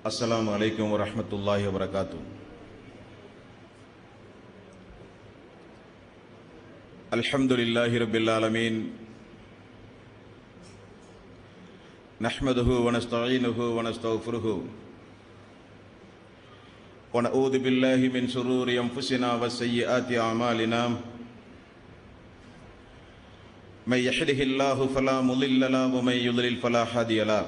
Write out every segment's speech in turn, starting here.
अस्सलामु अलैकुम वरहमतुल्लाहि वबरकातुहू। अल्हम्दुलिल्लाहि रब्बिल आलमीन नहमदुहु व नस्तईनुहु व नस्तगफिरुहु व नऊज़ु बिल्लाहि मिन शुरूरि अनफुसिना व सय्यिआति अमालिना मन यहदिहिल्लाहु फला मुदिल्ल लहु व मन युद्लिल फला हादिय लहु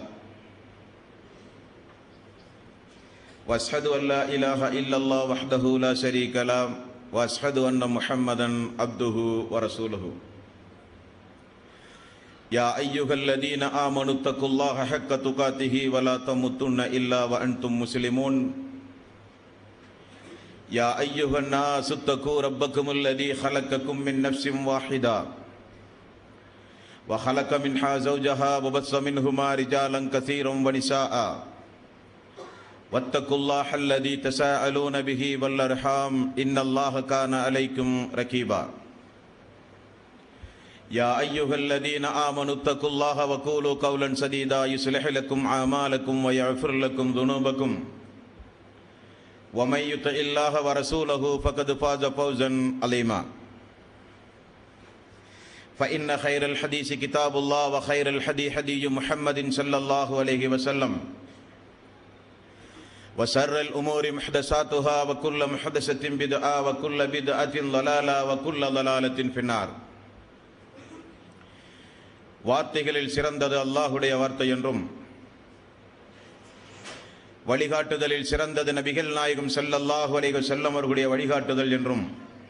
वअशहदु अन ला इलाहा इल्लल्लाह वहदहु ला शरीक लहु वअशहदु अन्न मुहम्मदन अब्दुहु व रसूलुहु। या अय्युहल्लज़ीना आमनु तक़ुल्लाह हक़्क़ तुक़ातिही व ला तमुतुन्न इल्ला व अंतुम मुस्लिमून। या अय्युहन्नासु इत्तक़ू रब्बकुमुल्लज़ी खलक़कुम मिन नफ्सिन वाहिदा व खलक़ मिन्हा ज़ौजहा व बस्स मिन्हुमा रिजालन कसीरन व निसाअ वत्तकुल्लाहल्लज़ी तसाअलून बिही वल अर्हाम इन्नल्लाह कान अलैकुम रकीबा। या अय्युहल्लज़ीना आमनु तक़ुल्लाह व क़ूलू क़ौलन सदीदा युस्लिह लकुम अमालकुम व यग़फिर लकुम ज़ुनूबकुम व मन युतिइल्लाह व रसूलहु फ़क़द फ़ाज़ फ़ौज़न अज़ीमा। फ़इन्न खैरल हदीस किताबुल्लाह व खैरल हदी हदी मुहम्मदिन सल्लल्लाहु अलैहि वसल्लम व शर्रल उमूरि मुहदसातुहा व कुल्लु मुहदसतिन बिदअ व कुल्लु बिदअतिन ज़लाला व कुल्लु ज़लालतिन फिन्नार। வார்த்தைகளில் சிறந்தது அல்லாஹ்வுடைய வார்த்தை என்றும் வழிகாட்டுதலில் சிறந்தது நபிகள் நாயகம் ஸல்லல்லாஹு அலைஹி வஸல்லம் அவர்களுடைய வழிகாட்டுதல் என்றும்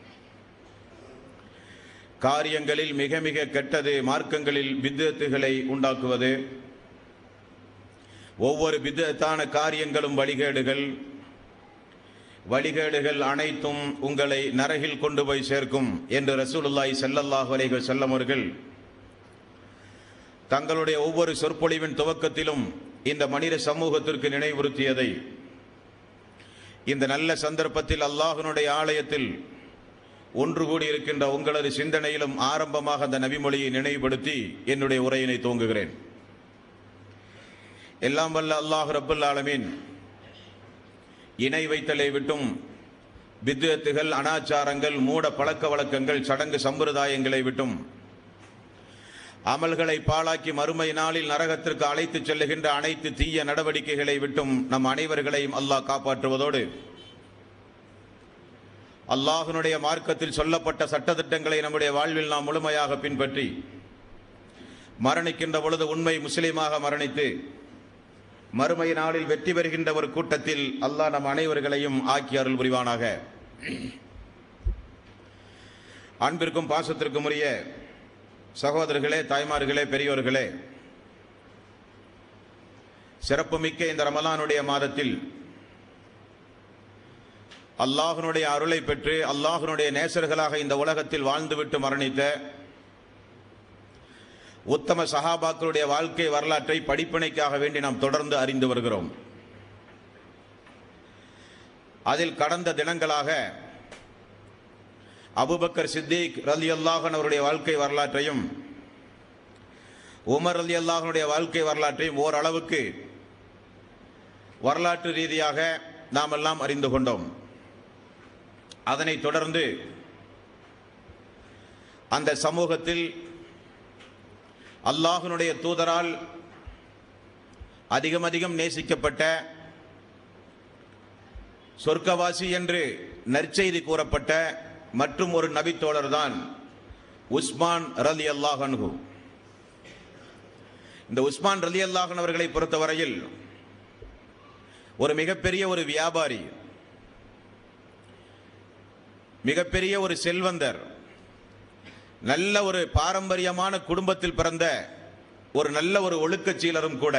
காரியங்களில் மிக மிக கெட்டது மார்க்கங்களில் பித்அத்துகளை உண்டாக்குவது, ஒவ்வொரு பித்அத்தான காரியங்களும் வழிகேடுகள் அனைத்தும் உங்களை நரகில் கொண்டு போய் சேர்க்கும் என்று ரசூலுல்லாஹி ஸல்லல்லாஹு அலைஹி வஸல்லம் அவர்கள் தங்களுடைய ஒவ்வொரு சொற்பொழிவின் துவக்கத்திலும் இந்த மனித சமூகத்திற்கு நினைவுறுத்தியதை இந்த நல்ல சந்தர்ப்பத்தில் அல்லாஹ்வினுடைய ஆலயத்தில் ஒன்று கூடி இருக்கின்ற உங்களது சிந்தனையிலும் ஆரம்பமாக அந்த நபிமொழியை நினைவுபடுத்தி என்னுடைய உரையினை துவங்குகிறேன். எல்லாம் வல்ல அல்லாஹ் ரப்புல் ஆலமீன் இணை வைத்தலை விட்டும் பித்அத்துகள், அனாச்சாரங்கள், மூட பழக்க வழக்கங்கள், சடங்கு சம்பிரதாயங்களை விட்டும் அமல்களை பாழாக்கி மறுமை நாளில் நரகத்திற்கு அழைத்து செல்லுகின்ற அனைத்து தீய நடவடிக்கைகளை விட்டும் நம் அனைவர்களையும் அல்லாஹ் காப்பாற்றுவதோடு அல்லாஹ்வினுடைய மார்க்கத்தில் சொல்லப்பட்ட சட்டதிட்டங்களை நம்முடைய வாழ்வில் நாம் முழுமையாக பின்பற்றி மரணிக்கின்ற பொழுது உண்மை முஸ்லீமாக மரணித்து மறுமை நாளில் வெற்றி பெறுகின்ற ஒரு கூட்டத்தில் அல்லாஹ் நம் அனைவர்களையும் ஆக்கி அருள் புரிவானாக. அன்பிற்கும் பாசத்திற்கும் உரிய சகோதரர்களே, தாய்மார்களே, பெரியோர்களே, சிறப்புமிக்க இந்த ரமலானுடைய மாதத்தில் அல்லாஹ்வினுடைய அருளை பெற்று அல்லாஹ்வினுடைய நேசர்களாக இந்த உலகத்தில் வாழ்ந்துவிட்டு மரணித்த உத்தம சஹாபாக்களுடைய வாழ்க்கை வரலாற்றை படிப்பினைக்காக வேண்டி நாம் தொடர்ந்து அறிந்து வருகிறோம். அதில் கடந்த தினங்களாக அபூபக்கர் சித்திக் ரலியல்லாஹு அன்ஹு அவருடைய வாழ்க்கை வரலாற்றையும் உமர் ரலியல்லாஹு அன்ஹுடைய வாழ்க்கை வரலாற்றையும் ஓரளவுக்கு வரலாற்று ரீதியாக நாம் எல்லாம் அறிந்து கொண்டோம். அதனைத் தொடர்ந்து அந்த சமூகத்தில் அல்லாஹ்வினுடைய தூதரால் அதிகம் நேசிக்கப்பட்ட, சொர்க்கவாசி என்று நற்செய்தி கூறப்பட்ட மற்றும் ஒரு நபித்தோழர் தான் உஸ்மான் ரலியல்லாஹு அன்ஹு. இந்த உஸ்மான் ரலியல்லாஹு அன்ஹு அவர்களை பொறுத்தவரையில் ஒரு மிகப்பெரிய ஒரு வியாபாரி, மிகப்பெரிய ஒரு செல்வந்தர், நல்ல ஒரு பாரம்பரியமான குடும்பத்தில் பிறந்த ஒரு நல்ல ஒரு ஒழுக்கச்சீலரும் கூட.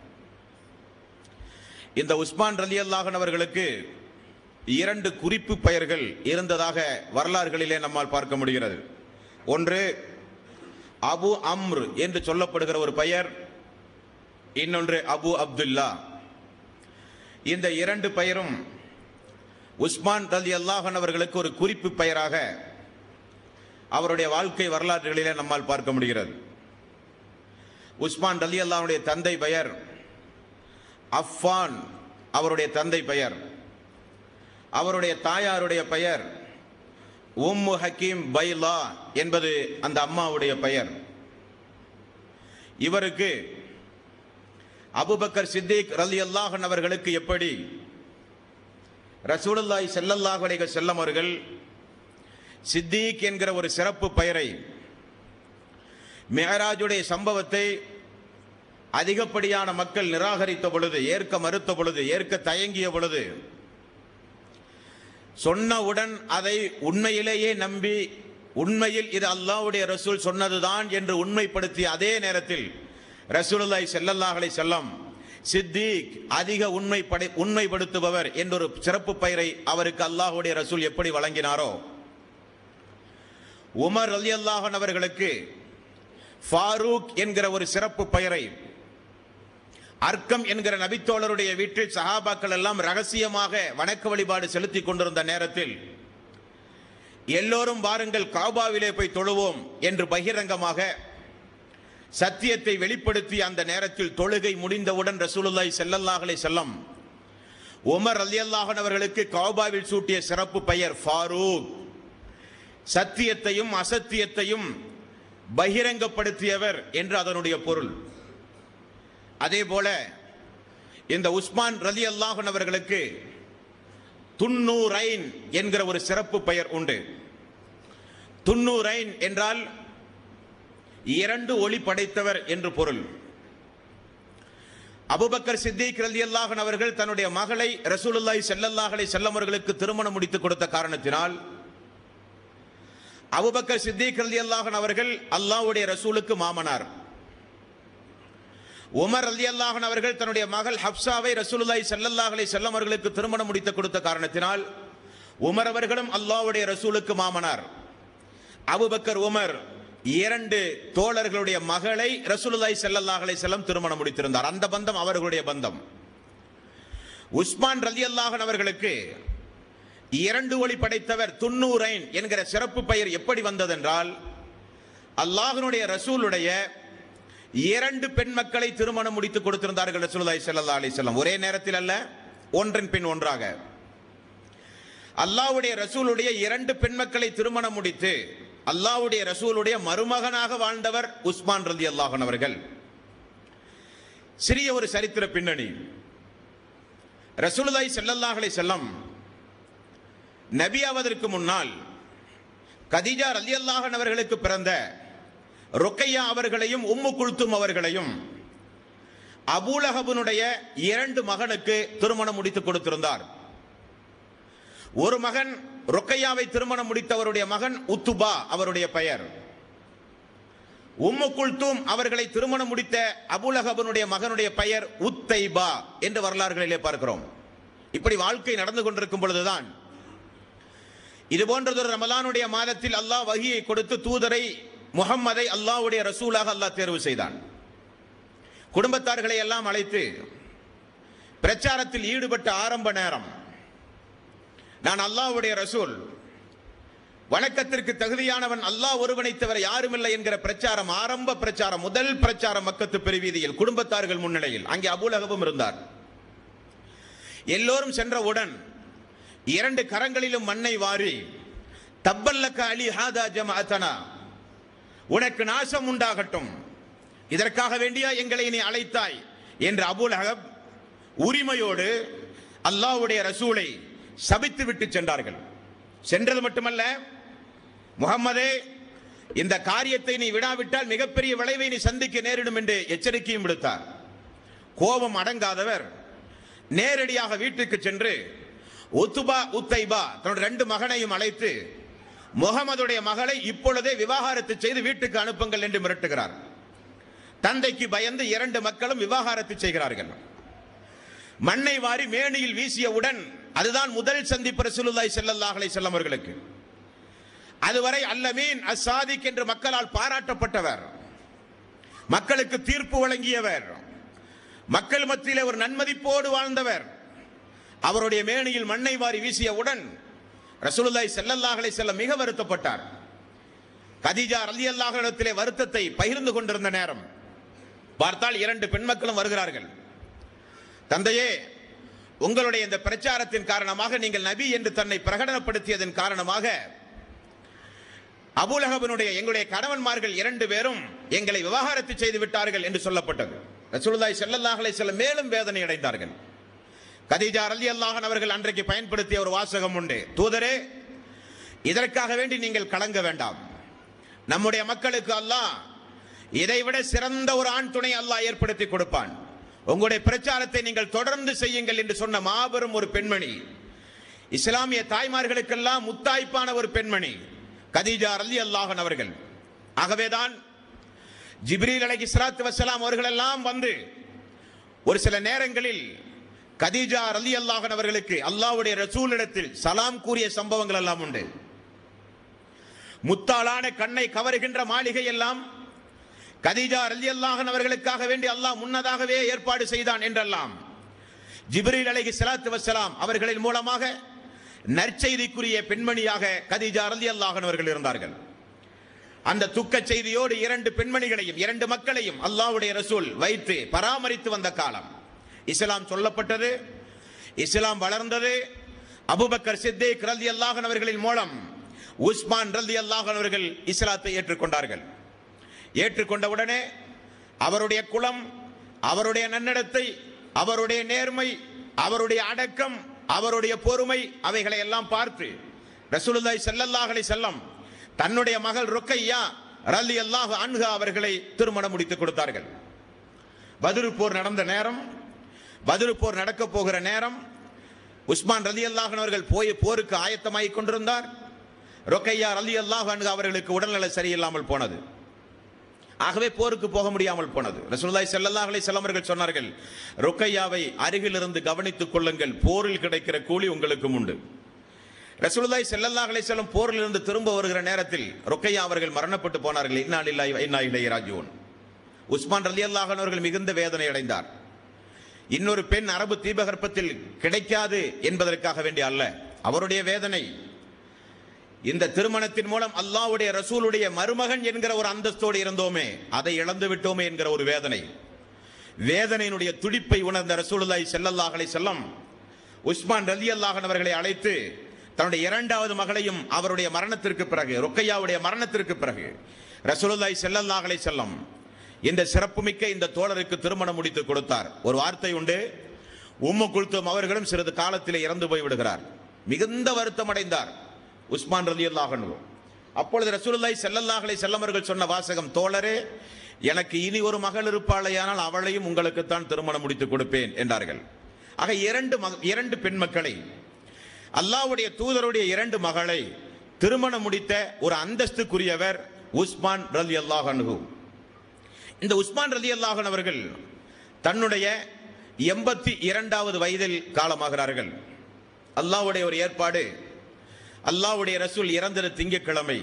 இந்த உஸ்மான் ரலியல்லாஹு அன்ஹு அவர்களுக்கு இரண்டு குறிப்பு பெயர்கள் இருந்ததாக வரலாறுகளிலே நம்மால் பார்க்க முடிகிறது. ஒன்று அபு அம்ர் என்று சொல்லப்படுகிற ஒரு பெயர், இன்னொன்று அபு அப்துல்லா. இந்த இரண்டு பெயரும் உஸ்மான் ரலியல்லாஹு அன்ஹு அவர்களுக்கு ஒரு குறிப்பு பெயராக அவருடைய வாழ்க்கை வரலாறுகளிலே நம்மால் பார்க்க முடிகிறது. உஸ்மான் ரலியல்லாஹுடைய தந்தை பெயர் அஃபான் அவருடைய தந்தை பெயர். அவருடைய தாயாருடைய பெயர் உம்மு ஹக்கீம் பைலா என்பது அந்த அம்மாவுடைய பெயர். இவருக்கு அபூபக்கர் சித்திக் ரலியல்லாஹு அன்ஹு அவர்களுக்கு எப்படி ரசூலுல்லாஹி ஸல்லல்லாஹு அலைஹி வஸல்லம் அவர்கள் சித்திக் என்கிற ஒரு சிறப்பு பெயரை, மிஅராஜுடைய சம்பவத்தை அதிகப்படியான மக்கள் நிராகரித்த பொழுது, ஏற்க மறுத்த பொழுது, ஏற்க தயங்கிய பொழுது, சொன்னவுடன் அதை உண்மையிலேயே நம்பி உண்மையில் இது அல்லாஹ்வுடைய ரசூல் சொன்னதுதான் என்று உண்மைப்படுத்திய அதே நேரத்தில் ரசூலுல்லாஹி ஸல்லல்லாஹு அலைஹி வஸல்லம் சித்திக், அதிக உண்மைப்படுத்துபவர் என்றொரு சிறப்பு பெயரை அவருக்கு அல்லாஹ்வுடைய ரசூல் எப்படி வழங்கினாரோ, உமர் ரலியல்லாஹு அன்ஹு அவர்களுக்கு ஃபாரூக் என்கிற ஒரு சிறப்பு பெயரை அர்க்கம் என்கிற நபித்தோழருடைய வீட்டில் சஹாபாக்கள் எல்லாம் ரகசியமாக வணக்க வழிபாடு செலுத்தி கொண்டிருந்த நேரத்தில் எல்லோரும் வாருங்கள் காபாவிலே போய் தொழுவோம் என்று பகிரங்கமாக சத்தியத்தை வெளிப்படுத்தி அந்த நேரத்தில் தொழுகை முடிந்தவுடன் ரசூலுல்லாஹி ஸல்லல்லாஹு அலைஹி வஸல்லம் உமர் ரலியல்லாஹு அன்ஹு அவர்களுக்கு காபாவில் சூட்டிய சிறப்பு பெயர் ஃபாரூக். சத்தியத்தையும் அசத்தியத்தையும் பகிரங்கப்படுத்தியவர் என்று அதனுடைய பொருள். அதே போல இந்த உஸ்மான் ரலியல்லாஹு அன்ஹு அவர்களுக்கு துன்னூரைன் என்கிற ஒரு சிறப்பு பெயர் உண்டு. துன்னூரைன் என்றால் இரண்டு ஒளி படைத்தவர் என்று பொருள். அபூபக்கர் சித்திக் ரலியல்லாஹு அன்ஹு அவர்கள் தன்னுடைய மகளை ரசூலுல்லாஹி ஸல்லல்லாஹு அலைஹி வஸல்லம் அவர்களுக்கு திருமணம் முடித்து கொடுத்த காரணத்தினால் அபூபக்கர் சித்திக் ரலியல்லாஹு அன்ஹு அவர்கள் அல்லாஹ்வுடைய ரசூலுக்கு மாமனார். உமர் ரலியல்லாஹு அன்ஹு அவர்கள் தன்னுடைய மகள் ஹப்சாவை ரசூலுல்லாஹி ஸல்லல்லாஹு அலைஹி வஸல்லம் அவர்களுக்கு திருமணம் முடித்து கொடுத்த காரணத்தினால் உமர் அவர்களும் அல்லாஹ்வுடைய ரசூலுக்கு மாமனார். அபூபக்கர் உமர் இரண்டு தோழர்களுடைய மகளை ரசூலுல்லாஹி ஸல்லல்லாஹு அலைஹி வஸல்லம் திருமணம் முடித்திருந்தார். அந்த பந்தம் அவர்களுடைய பந்தம். உஸ்மான் ரலியல்லாஹு அன்ஹு அவர்களுக்கு இரண்டு ஒளி படைத்தவர் துன்னூரைன் என்கிற சிறப்பு பெயர் எப்படி வந்ததென்றால், அல்லாஹ்வுடைய ரசூலுடைய இரண்டு பெண் மக்களை திருமணம் முடித்து கொடுத்திருந்தார்கள் ரசூலுல்லாஹி ஸல்லல்லாஹு அலைஹி வஸல்லம். ஒரே நேரத்தில் அல்ல, ஒன்றன் பின் ஒன்றாக. அல்லாஹ்வுடைய ரசூலுடைய இரண்டு பெண் மக்களை திருமணம் முடித்து அல்லாஹ்வுடைய ரசூலுடைய மருமகனாக வாழ்ந்தவர் உஸ்மான் ரலியல்லாஹு அன்ஹு அவர்கள். சிறிய ஒரு சரித்திர பின்னணி. ரசூலுல்லாஹி ஸல்லல்லாஹு அலைஹி வஸல்லம் நபி ஆவதற்கு முன்னால் கதீஜா ரலியல்லாஹு அன்ஹா அவர்களுக்கு பிறந்த ருக்கையா அவர்களையும் உம்மு குல்தும் அவர்களையும் அபூலஹபனுடைய இரண்டு மகனுக்கு திருமணம் முடித்து கொடுத்திருந்தார். ஒரு மகன் ருக்கையாவை திருமணம் முடித்தவருடைய மகன் உத்துபா அவருடைய பெயர். உம்மு குல்தும் அவர்களை திருமணம் முடித்த அபூலஹபனுடைய மகனுடைய பெயர் உத்தைபா என்று வரலாறுகளிலே பார்க்கிறோம். இப்படி வாழ்க்கை நடந்து கொண்டிருக்கும் பொழுதுதான் இது போன்றதொரு ரமலானுடைய மாதத்தில் அல்லாஹ் வஹியை கொடுத்து தூதரை முஹம்மதை அல்லாஹ்வுடைய ரசூலாக அல்லாஹ் தேர்வு செய்தான். குடும்பத்தார்களை எல்லாம் அழைத்து பிரச்சாரத்தில் ஈடுபட்ட ஆரம்ப நேரம், நான் அல்லாஹ்வுடைய ரசூல், வணக்கத்திற்கு தகுதியானவன் அல்லாஹ் ஒருவனை தவிர யாருமில்லை என்கிற பிரச்சாரம், ஆரம்ப பிரச்சாரம், முதல் பிரச்சாரம் மக்கத்து பெருவீதியில் குடும்பத்தார்கள் முன்னிலையில். அங்கே அபூலஹபும் இருந்தார். எல்லோரும் சென்றவுடன் இரண்டு கரங்களிலும் மண்ணை வாரி, தப்பல்லக்க அலி ஹாதா ஜமஅத்தனா, உனக்கு நாசம் உண்டாகட்டும், இதற்காக வேண்டியா எங்களை நீ அழைத்தாய் என்று அபூலஹப் உரிமையோடு அல்லாஹ்வுடைய ரசூலை சபித்து விட்டு சென்றார்கள். சென்றது மட்டுமல்ல, முஹம்மதே, இந்த காரியத்தை நீ விடாவிட்டால் மிகப்பெரிய விளைவை நீ சந்திக்க நேரிடும் என்று எச்சரிக்கையும் விடுத்தார். கோபம் அடங்காதவர் நேரடியாக வீட்டுக்கு சென்று உத்துபா உத்தைபா தன்னுடைய ரெண்டு மகனையும் அழைத்து முகமதுடைய மகளை இப்பொழுதே விவாகரத்து செய்து வீட்டுக்கு அனுப்புங்கள் என்று மிரட்டுகிறார். தந்தைக்கு பயந்து இரண்டு மக்களும் விவாகரத்து செய்கிறார்கள். மண்ணை வாரி மேனியில் வீசியவுடன் அதுதான் முதல் சந்திப்பு ரசூலுல்லாஹி ஸல்லல்லாஹு அலைஹி வஸல்லம் அவர்களுக்கு. அதுவரை அல்லமீன் அஸ்ஸாதிக் என்று மக்களால் பாராட்டப்பட்டவர், மக்களுக்கு தீர்ப்பு வழங்கியவர், மக்கள் மத்தியிலே ஒரு நன்மதிப்போடு வாழ்ந்தவர். அவருடைய மேனியில் மண்ணை வாரி வீசியவுடன் ரசூலுல்லாஹி ஸல்லல்லாஹு அலைஹி வஸல்லம் மிக வருத்தப்பட்டார். கதீஜா ரலியல்லாஹு அன்ஹா வருத்தத்தை பகிர்ந்து கொண்டிருந்த நேரம் பார்த்தால் இரண்டு பெண் மக்களும் வருகிறார்கள். தந்தையே, உங்களுடைய இந்த பிரச்சாரத்தின் காரணமாக நீங்கள் நபி என்று தன்னை பிரகடனப்படுத்தியதன் காரணமாக அபூலஹபினுடைய எங்களுடைய கணவன்மார்கள் 2 பேரும் எங்களை விவாகரத்து செய்து விட்டார்கள் என்று சொல்லப்பட்டது. ரசூலுல்லாஹி ஸல்லல்லாஹு அலைஹி வஸல்லம் மேலும் வேதனை அடைந்தார்கள். கதீஜா ரலியல்லாஹு அன்ஹா அவர்கள் அன்றைக்கு பயன்படுத்திய ஒரு வாசகம் உண்டு. தூதரே, இதற்காக வேண்டி நீங்கள் கலங்க வேண்டாம். நம்முடைய மக்களுக்கு அல்லாஹ் இதைவிட சிறந்த ஒரு ஆண் துணை அல்லாஹ் ஏற்படுத்தி கொடுப்பான். உங்களுடைய பிரச்சாரத்தை நீங்கள் தொடர்ந்து செய்யுங்கள் என்று சொன்ன மாபெரும் ஒரு பெண்மணி, இஸ்லாமிய தாய்மார்களுக்கெல்லாம் முத்தாய்ப்பான ஒரு பெண்மணி கதீஜா ரலியல்லாஹு அன்ஹா அவர்கள். ஆகவேதான் ஜிப்ரீல் அலைஹிஸ்ஸலாத்து வஸ்ஸலாம் அவர்கள் எல்லாம் வந்து ஒரு சில நேரங்களில் கதீஜா ரலியல்லாஹு அன்ஹா அவர்களுக்கு அல்லாஹ்வுடைய ரசூலிடத்தில் சலாம் கூறிய சம்பவங்கள் எல்லாம் உண்டு. முத்தாளான கண்ணை கவருகின்ற மாளிகை எல்லாம் கதீஜா ரலியல்லாஹு அன்ஹா அவர்களுக்காக வேண்டி அல்லாஹ் முன்னதாகவே ஏற்பாடு செய்தான் என்றெல்லாம் ஜிப்ரீல் அலைஹிஸ்ஸலாத்து வஸ்ஸலாம் அவர்களின் மூலமாக நற்செய்திக்குரிய பெண்மணியாக கதீஜா ரலியல்லாஹு அன்ஹா அவர்கள் இருந்தார்கள். அந்த துக்க செய்தியோடு 2 பெண்மணிகளையும் 2 மக்களையும் அல்லாஹ்வுடைய ரசூல் வைத்து பராமரித்து வந்த காலம் இஸ்லாம் சொல்லப்பட்டது. இஸ்லாம் வளர்ந்தது. அபூபக்கர் சித்திக் ரலியல்லாஹு அன்ஹு அவர்களின் மூலம் உஸ்மான் ரலியல்லாஹு அன்ஹு அவர்கள் இஸ்லாத்தை ஏற்றுக்கொண்டார்கள். ஏற்றுக்கொண்டவுடனே அவருடைய குலம், அவருடைய நன்னடத்தை, அவருடைய நேர்மை, அவருடைய அடக்கம், அவருடைய பொறுமை, அவைகளை எல்லாம் பார்த்து ரசூலுல்லாஹி ஸல்லல்லாஹு அலைஹி வஸல்லம் தன்னுடைய மகள் ருக்கையா ரலியல்லாஹு அன்ஹா அவர்களை திருமணம் முடித்துக் கொடுத்தார்கள். பத்ர் போர் நடந்த நேரம், பத்ர் போர் நடக்க போகிற நேரம், உஸ்மான் ரலியல்லாஹு அன்ஹு அவர்கள் போருக்கு ஆயத்தமாகிக் கொண்டிருந்தார். ருக்கையா ரலியல்லாஹு அன்ஹா அவர்களுக்கு உடல்நல சரியில்லாமல் போனது. ஆகவே போருக்கு போக முடியாமல் போனது. ரசூலுல்லாஹி ஸல்லல்லாஹு அலைஹி வஸல்லம் அவர்கள் சொன்னார்கள், ருக்கையாவை அருகில் இருந்து கவனித்துக் கொள்ளுங்கள், போரில் கிடைக்கிற கூலி உங்களுக்கும் உண்டு. ரசூலுல்லாஹி ஸல்லல்லாஹு அலைஹி வஸல்லம் போரில் இருந்து திரும்ப வருகிற நேரத்தில் ருக்கையா அவர்கள் மரணப்பட்டு போனார்கள். இன்னா லில்லாஹி வ இன்னா இலைஹி ராஜிஊன். உஸ்மான் ரலியல்லாஹு அன்ஹு அவர்கள் மிகுந்த வேதனை அடைந்தார். இன்னொரு பெண் அரபு தீபகற்பத்தில் கிடைக்காது என்பதற்காக வேண்டிய அல்ல, அவருடைய வேதனை இந்த திருமணத்தின் மூலம் அல்லாஹ்வுடைய ரசூலுடைய மருமகன் என்கிற ஒரு அந்தஸ்தோடு இருந்தோமே, அதை இழந்து விட்டோமே என்கிற ஒரு வேதனை. வேதனையினுடைய துடிப்பை உணர்ந்த ரசூலுல்லாஹி ஸல்லல்லாஹு அலைஹி வஸல்லம் உஸ்மான் ரலியல்லாஹு அன்ஹு அவர்களை அழைத்து தன்னுடைய 2வது மகளையும் அவருடைய மரணத்திற்கு பிறகு, ருக்கையாவுடைய மரணத்திற்கு பிறகு ரசூலுல்லாஹி ஸல்லல்லாஹு அலைஹி வஸல்லம் இந்த சிறப்புமிக்க இந்த தோழருக்கு திருமணம் முடித்து கொடுத்தார். ஒரு வார்த்தை உண்டு, உம்மு குல்தூம் அவர்களும் சிறிது காலத்திலே இறந்து போய் விடுகிறார். மிகுந்த வருத்தம் அடைந்தார் உஸ்மான் ரலியல்லாஹு அன்ஹு. அப்பொழுது ரசூலுல்லாஹி ஸல்லல்லாஹு அலைஹி வஸல்லம் அவர்கள் சொன்ன வாசகம், தோழரே, எனக்கு இனி ஒரு மகள் இருப்பாளையானால் அவளையும் உங்களுக்குத்தான் திருமணம் முடித்து கொடுப்பேன் என்றார்கள். ஆக 2 பெண் மக்களை, அல்லாஹ்வுடைய தூதருடைய 2 மகளை திருமணம் முடித்த ஒரு அந்தஸ்துக்குரியவர் உஸ்மான் ரலியல்லாஹு அன்ஹு. இந்த உஸ்மான் ரலியல்லாஹு அன்ஹு அவர்கள் தன்னுடைய 82வது வயதில் காலமாகிறார்கள். அல்லாஹ்வுடைய ஒரு ஏற்பாடு, அல்லாஹ்வுடைய ரசூல் இறந்தது திங்கட்கிழமை,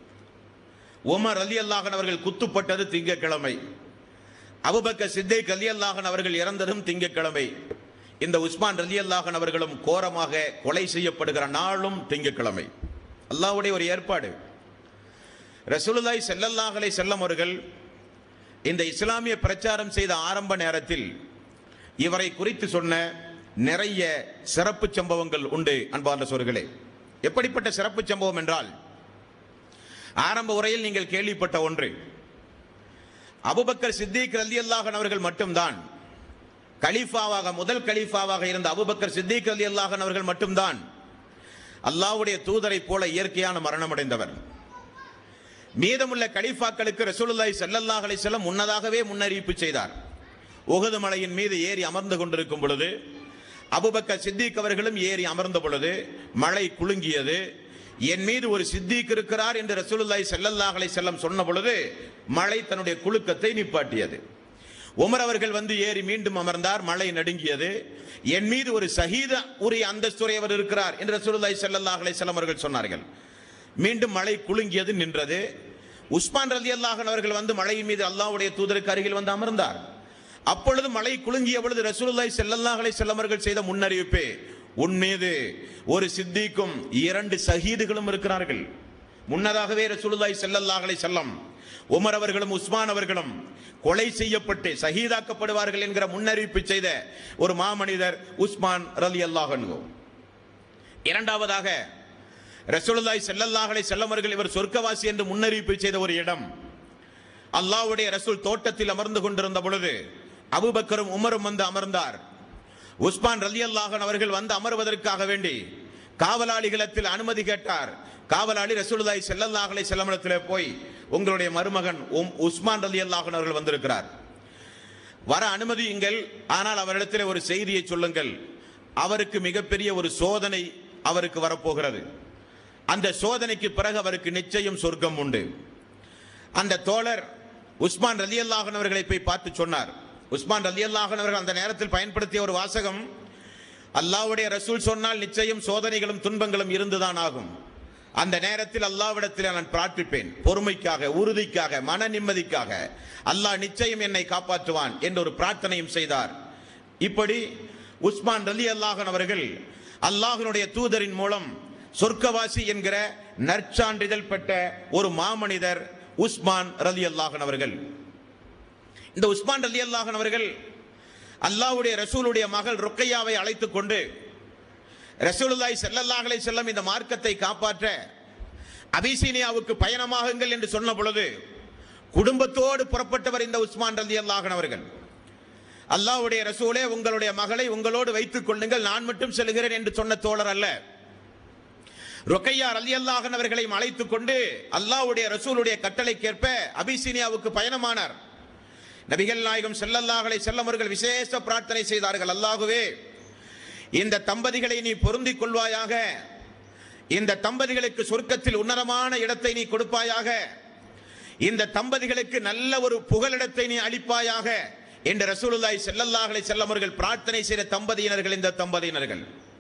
உமர் ரலியல்லாஹு அன்ஹு அவர்கள் குத்துப்பட்டது திங்கட்கிழமை, அபூபக்கர் சித்திக் ரலியல்லாஹு அன்ஹு அவர்கள் இறந்ததும் திங்கட்கிழமை, இந்த உஸ்மான் ரலியல்லாஹு அன்ஹு அவர்களும் கோரமாக கொலை செய்யப்படுகிற நாளும் திங்கட்கிழமை. அல்லாஹ்வுடைய ஒரு ஏற்பாடு. ரசூலுல்லாஹி ஸல்லல்லாஹு அலைஹி வஸல்லம் அவர்கள் இந்த இஸ்லாமிய பிரச்சாரம் செய்த ஆரம்ப நேரத்தில் இவரை குறித்து சொன்ன நிறைய சிறப்பு சம்பவங்கள் உண்டு. அன்பார்ந்த சோர்களே, எப்படிப்பட்ட சிறப்பு சம்பவம் என்றால், ஆரம்ப உரையில் நீங்கள் கேள்விப்பட்ட ஒன்று, அபூபக்கர் சித்திக் ரலியல்லாஹு அன்ஹு அவர்கள் மட்டும்தான் கலீஃபாவாக, முதல் கலீஃபாவாக இருந்த அபூபக்கர் சித்திக் ரலியல்லாஹு அன்ஹு அவர்கள் மட்டும்தான் அல்லாஹ்வுடைய தூதரை போல இயற்கையான மரணம் அடைந்தவர். மீதமுள்ள கலீஃபாக்களுக்கு ரசூலுல்லாஹி ஸல்லல்லாஹு அலைஹி வஸல்லம் முன்னதாகவே முன்னறிவிப்பு செய்தார். உஹது மலையின் மீது ஏறி அமர்ந்து கொண்டிருக்கும் பொழுது, அபூபக்கர் சித்திக் அவர்களும் ஏறி அமர்ந்த பொழுது மழை குலுங்கியது. என் மீது ஒரு சித்திக் இருக்கிறார் என்று ரசூலுல்லாஹி ஸல்லல்லாஹு அலைஹி வஸல்லம் சொன்ன பொழுது மழை தன்னுடைய குலுக்கத்தை நிப்பாட்டியது. உமர் அவர்கள் வந்து ஏறி மீண்டும் அமர்ந்தார், மழை நடுங்கியது. என் மீது ஒரு ஷஹீத உரிய அந்தஸ்துடையவர் இருக்கிறார் என்று ரசூலுல்லாஹி ஸல்லல்லாஹு அலைஹி வஸல்லம் அவர்கள் சொன்னார்கள். மீண்டும் மழை குலுங்கியது, நின்றது. உஸ்மான் ரலியல்லாஹு அன்ஹு அவர்கள் வந்து மழையின் மீது அல்லாஹ்வுடைய தூதருக்கு அருகில் வந்து அமர்ந்தார். அப்பொழுது மழை குலுங்கிய பொழுது ரசூலுல்லாஹி ஸல்லல்லாஹு அலைஹி வஸல்லம் அவர்கள் செய்த முன்னறிவிப்பே, உன் மீது ஒரு சித்திக்கும் 2 ஷஹீதுகளும் இருக்கிறார்கள். முன்னதாகவே ரசூலுல்லாஹி ஸல்லல்லாஹு அலைஹி வஸல்லம் உமர் அவர்களும் உஸ்மான் அவர்களும் கொலை செய்யப்பட்டு ஷஹீதாக்கப்படுவார்கள் என்கிற முன்னறிவிப்பு செய்த ஒரு மாமனிதர் உஸ்மான் ரலியல்லாஹு அன்ஹு. இரண்டாவதாக ரசூலுல்லாஹி ஸல்லல்லாஹு அலைஹி வஸல்லம் அவர்கள் இவர் சொர்க்கவாசி என்று முன்னறிவிப்பு செய்த ஒரு இடம், அல்லாஹ்வுடைய ரசூல் தோட்டத்தில் அமர்ந்து கொண்டிருந்த பொழுது அபூபக்கரும் உமரும் வந்து அமர்ந்தார். உஸ்மான் ரலியல்லாஹு அன்ஹு அவர்கள் வந்து அமர்வதற்காக வேண்டி காவலாளிகளத்தில் அனுமதி கேட்டார். காவலாளி ரசூலுல்லாஹி ஸல்லல்லாஹு அலைஹி வஸல்லம் இடத்திலே போய், உங்களுடைய மருமகன் உஸ்மான் ரலியல்லாஹு அன்ஹு அவர்கள் வந்திருக்கிறார், வர அனுமதியுங்கள், ஆனால் அவரிடத்தில் ஒரு செய்தியை சொல்லுங்கள், அவருக்கு மிகப்பெரிய ஒரு சோதனை அவருக்கு வரப்போகிறது, அந்த சோதனைக்கு பிறகு அவருக்கு நிச்சயம் சொர்க்கம் உண்டு. அந்த தோழர் உஸ்மான் ரலியல்லாஹு அன்ஹு அவர்களை போய் பார்த்து சொன்னார். உஸ்மான் ரலியல்லாஹு அன்ஹு அவர்கள் அந்த நேரத்தில் பயன்படுத்திய ஒரு வாசகம், அல்லாஹ்வுடைய ரசூல் சொன்னால் நிச்சயம் சோதனைகளும் துன்பங்களும் இருந்துதான் ஆகும், அந்த நேரத்தில் அல்லாஹ்விடத்தில் நான் பிரார்த்திப்பேன், பொறுமைக்காக, உறுதிக்காக, மன நிம்மதிக்காக, அல்லாஹ் நிச்சயம் என்னை காப்பாற்றுவான் என்ற ஒரு பிரார்த்தனையும் செய்தார். இப்படி உஸ்மான் ரலியல்லாஹு அன்ஹு அவர்கள் அல்லாஹ்வினுடைய தூதரின் மூலம் சொர்க்கவாசி என்கிற நற்சான்றிதழ் பெற்ற ஒரு மாமனிதர் உஸ்மான் ரலியல்லாஹு அன்ஹு அவர்கள். இந்த உஸ்மான் ரலியல்லாஹு அன்ஹு அவர்கள் அல்லாஹ்வுடைய ரசூலுடைய மகள் ருக்கையாவை அழைத்துக் கொண்டு ரசூலுல்லாஹி ஸல்லல்லாஹு அலைஹி வஸல்லம் இந்த மார்க்கத்தை காப்பாற்ற அபிசீனியாவுக்கு பயணமாகுங்கள் என்று சொன்ன பொழுது குடும்பத்தோடு புறப்பட்டவர் இந்த உஸ்மான் ரலியல்லாஹு அன்ஹு அவர்கள். அல்லாஹ்வுடைய ரசூலே, உங்களுடைய மகளை உங்களோடு வைத்துக் கொள்ளுங்கள், நான் மட்டும் செல்கிறேன் என்று சொன்ன தோழர் அல்ல. ருக்கையா ரலியல்லாஹு அன்ஹு அவர்களையும் அழைத்துக் கொண்டு அல்லாஹ்வுடைய ரசூலுடைய கட்டளைக்கேற்ப அபிசீனியாவுக்கு பயணமானார். நபிகள் நாயகம் ஸல்லல்லாஹு அலைஹி வஸல்லம் அவர்கள் விசேஷ பிரார்த்தனை செய்தார்கள், அல்லாஹ்வே, இந்த தம்பதிகளை நீ பொருந்திக் கொள்வாயாக, இந்த தம்பதிகளுக்கு சொர்க்கத்தில் உன்னதமான இடத்தை நீ கொடுப்பாயாக, இந்த தம்பதிகளுக்கு நல்ல ஒரு புகலிடத்தை நீ அளிப்பாயாக என்று ரசூலுல்லாஹி ஸல்லல்லாஹு அலைஹி வஸல்லம் அவர்கள் பிரார்த்தனை செய்த தம்பதியினர்கள் இந்த தம்பதியினர்கள்.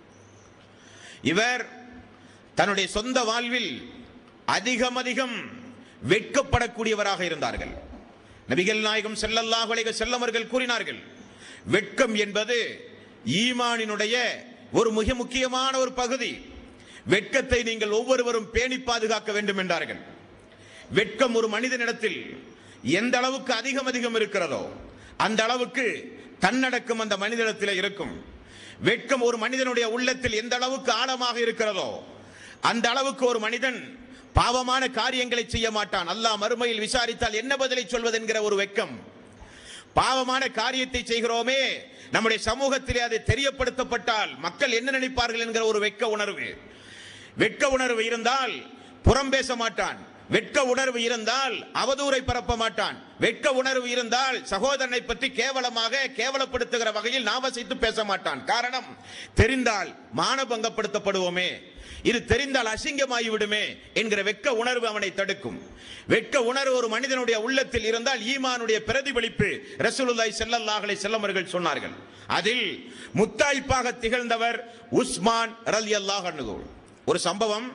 இவர் தன்னுடைய சொந்த வாழ்வில் அதிகம் வெட்கப்படக்கூடியவராக இருந்தார்கள். நபிகள் நாயகம் ஸல்லல்லாஹு அலைஹி வஸல்லம் அவர்கள் கூறினார்கள், வெட்கம் என்பது ஈமானினுடைய ஒரு மிக முக்கியமான ஒரு பகுதி, வெட்கத்தை நீங்கள் ஒவ்வொருவரும் பேணி பாதுகாக்க வேண்டும் என்றார்கள். வெட்கம் ஒரு மனிதனிடத்தில் எந்த அளவுக்கு அதிகம் இருக்கிறதோ அந்த அளவுக்கு தன்னடக்கம் அந்த மனிதனிடத்தில் இருக்கும். வெட்கம் ஒரு மனிதனுடைய உள்ளத்தில் எந்த அளவுக்கு ஆழமாக இருக்கிறதோ அந்த அளவுக்கு ஒரு மனிதன் பாவமான காரியங்களை செய்ய மாட்டான். அல்லாஹ் மறுமையில் விசாரித்தால் என்ன பதிலை சொல்வது என்கிற ஒரு வெட்கம். பாவமான காரியத்தை செய்கிறோமே, நம்முடைய சமூகத்திலே அது தெரியப்படுத்தப்பட்டால் மக்கள் என்ன நினைப்பார்கள் என்கிற ஒரு வெட்க உணர்வு. வெட்க உணர்வு இருந்தால் புறம் பேச மாட்டான், வெட்க உணர்வு இருந்தால் அவதூறை பரப்ப மாட்டான், வெட்க உணர்வு இருந்தால் சகோதரனை பற்றி கேவலப்படுத்துகிற வகையில் நாவசைத்து பேச மாட்டான். காரணம், தெரிந்தால் மானபங்கப்படுத்தப்படுவோமே, இது தெரிந்தால் அசிங்கமாகிவிடுமே என்கிற வெட்க உணர்வு அவனை தடுக்கும். வெட்க உணர்வு ஒரு மனிதனுடைய உள்ளத்தில் இருந்தால் ஈமானுடைய பிரதிபலிப்பு ரசூலுல்லாஹி ஸல்லல்லாஹு அலைஹி வஸல்லம் அவர்கள் சொன்னார்கள். அதில் முத்தாய்ப்பாக திகழ்ந்தவர் உஸ்மான் ரலியல்லாஹு அன்ஹு. ஒரு சம்பவம்,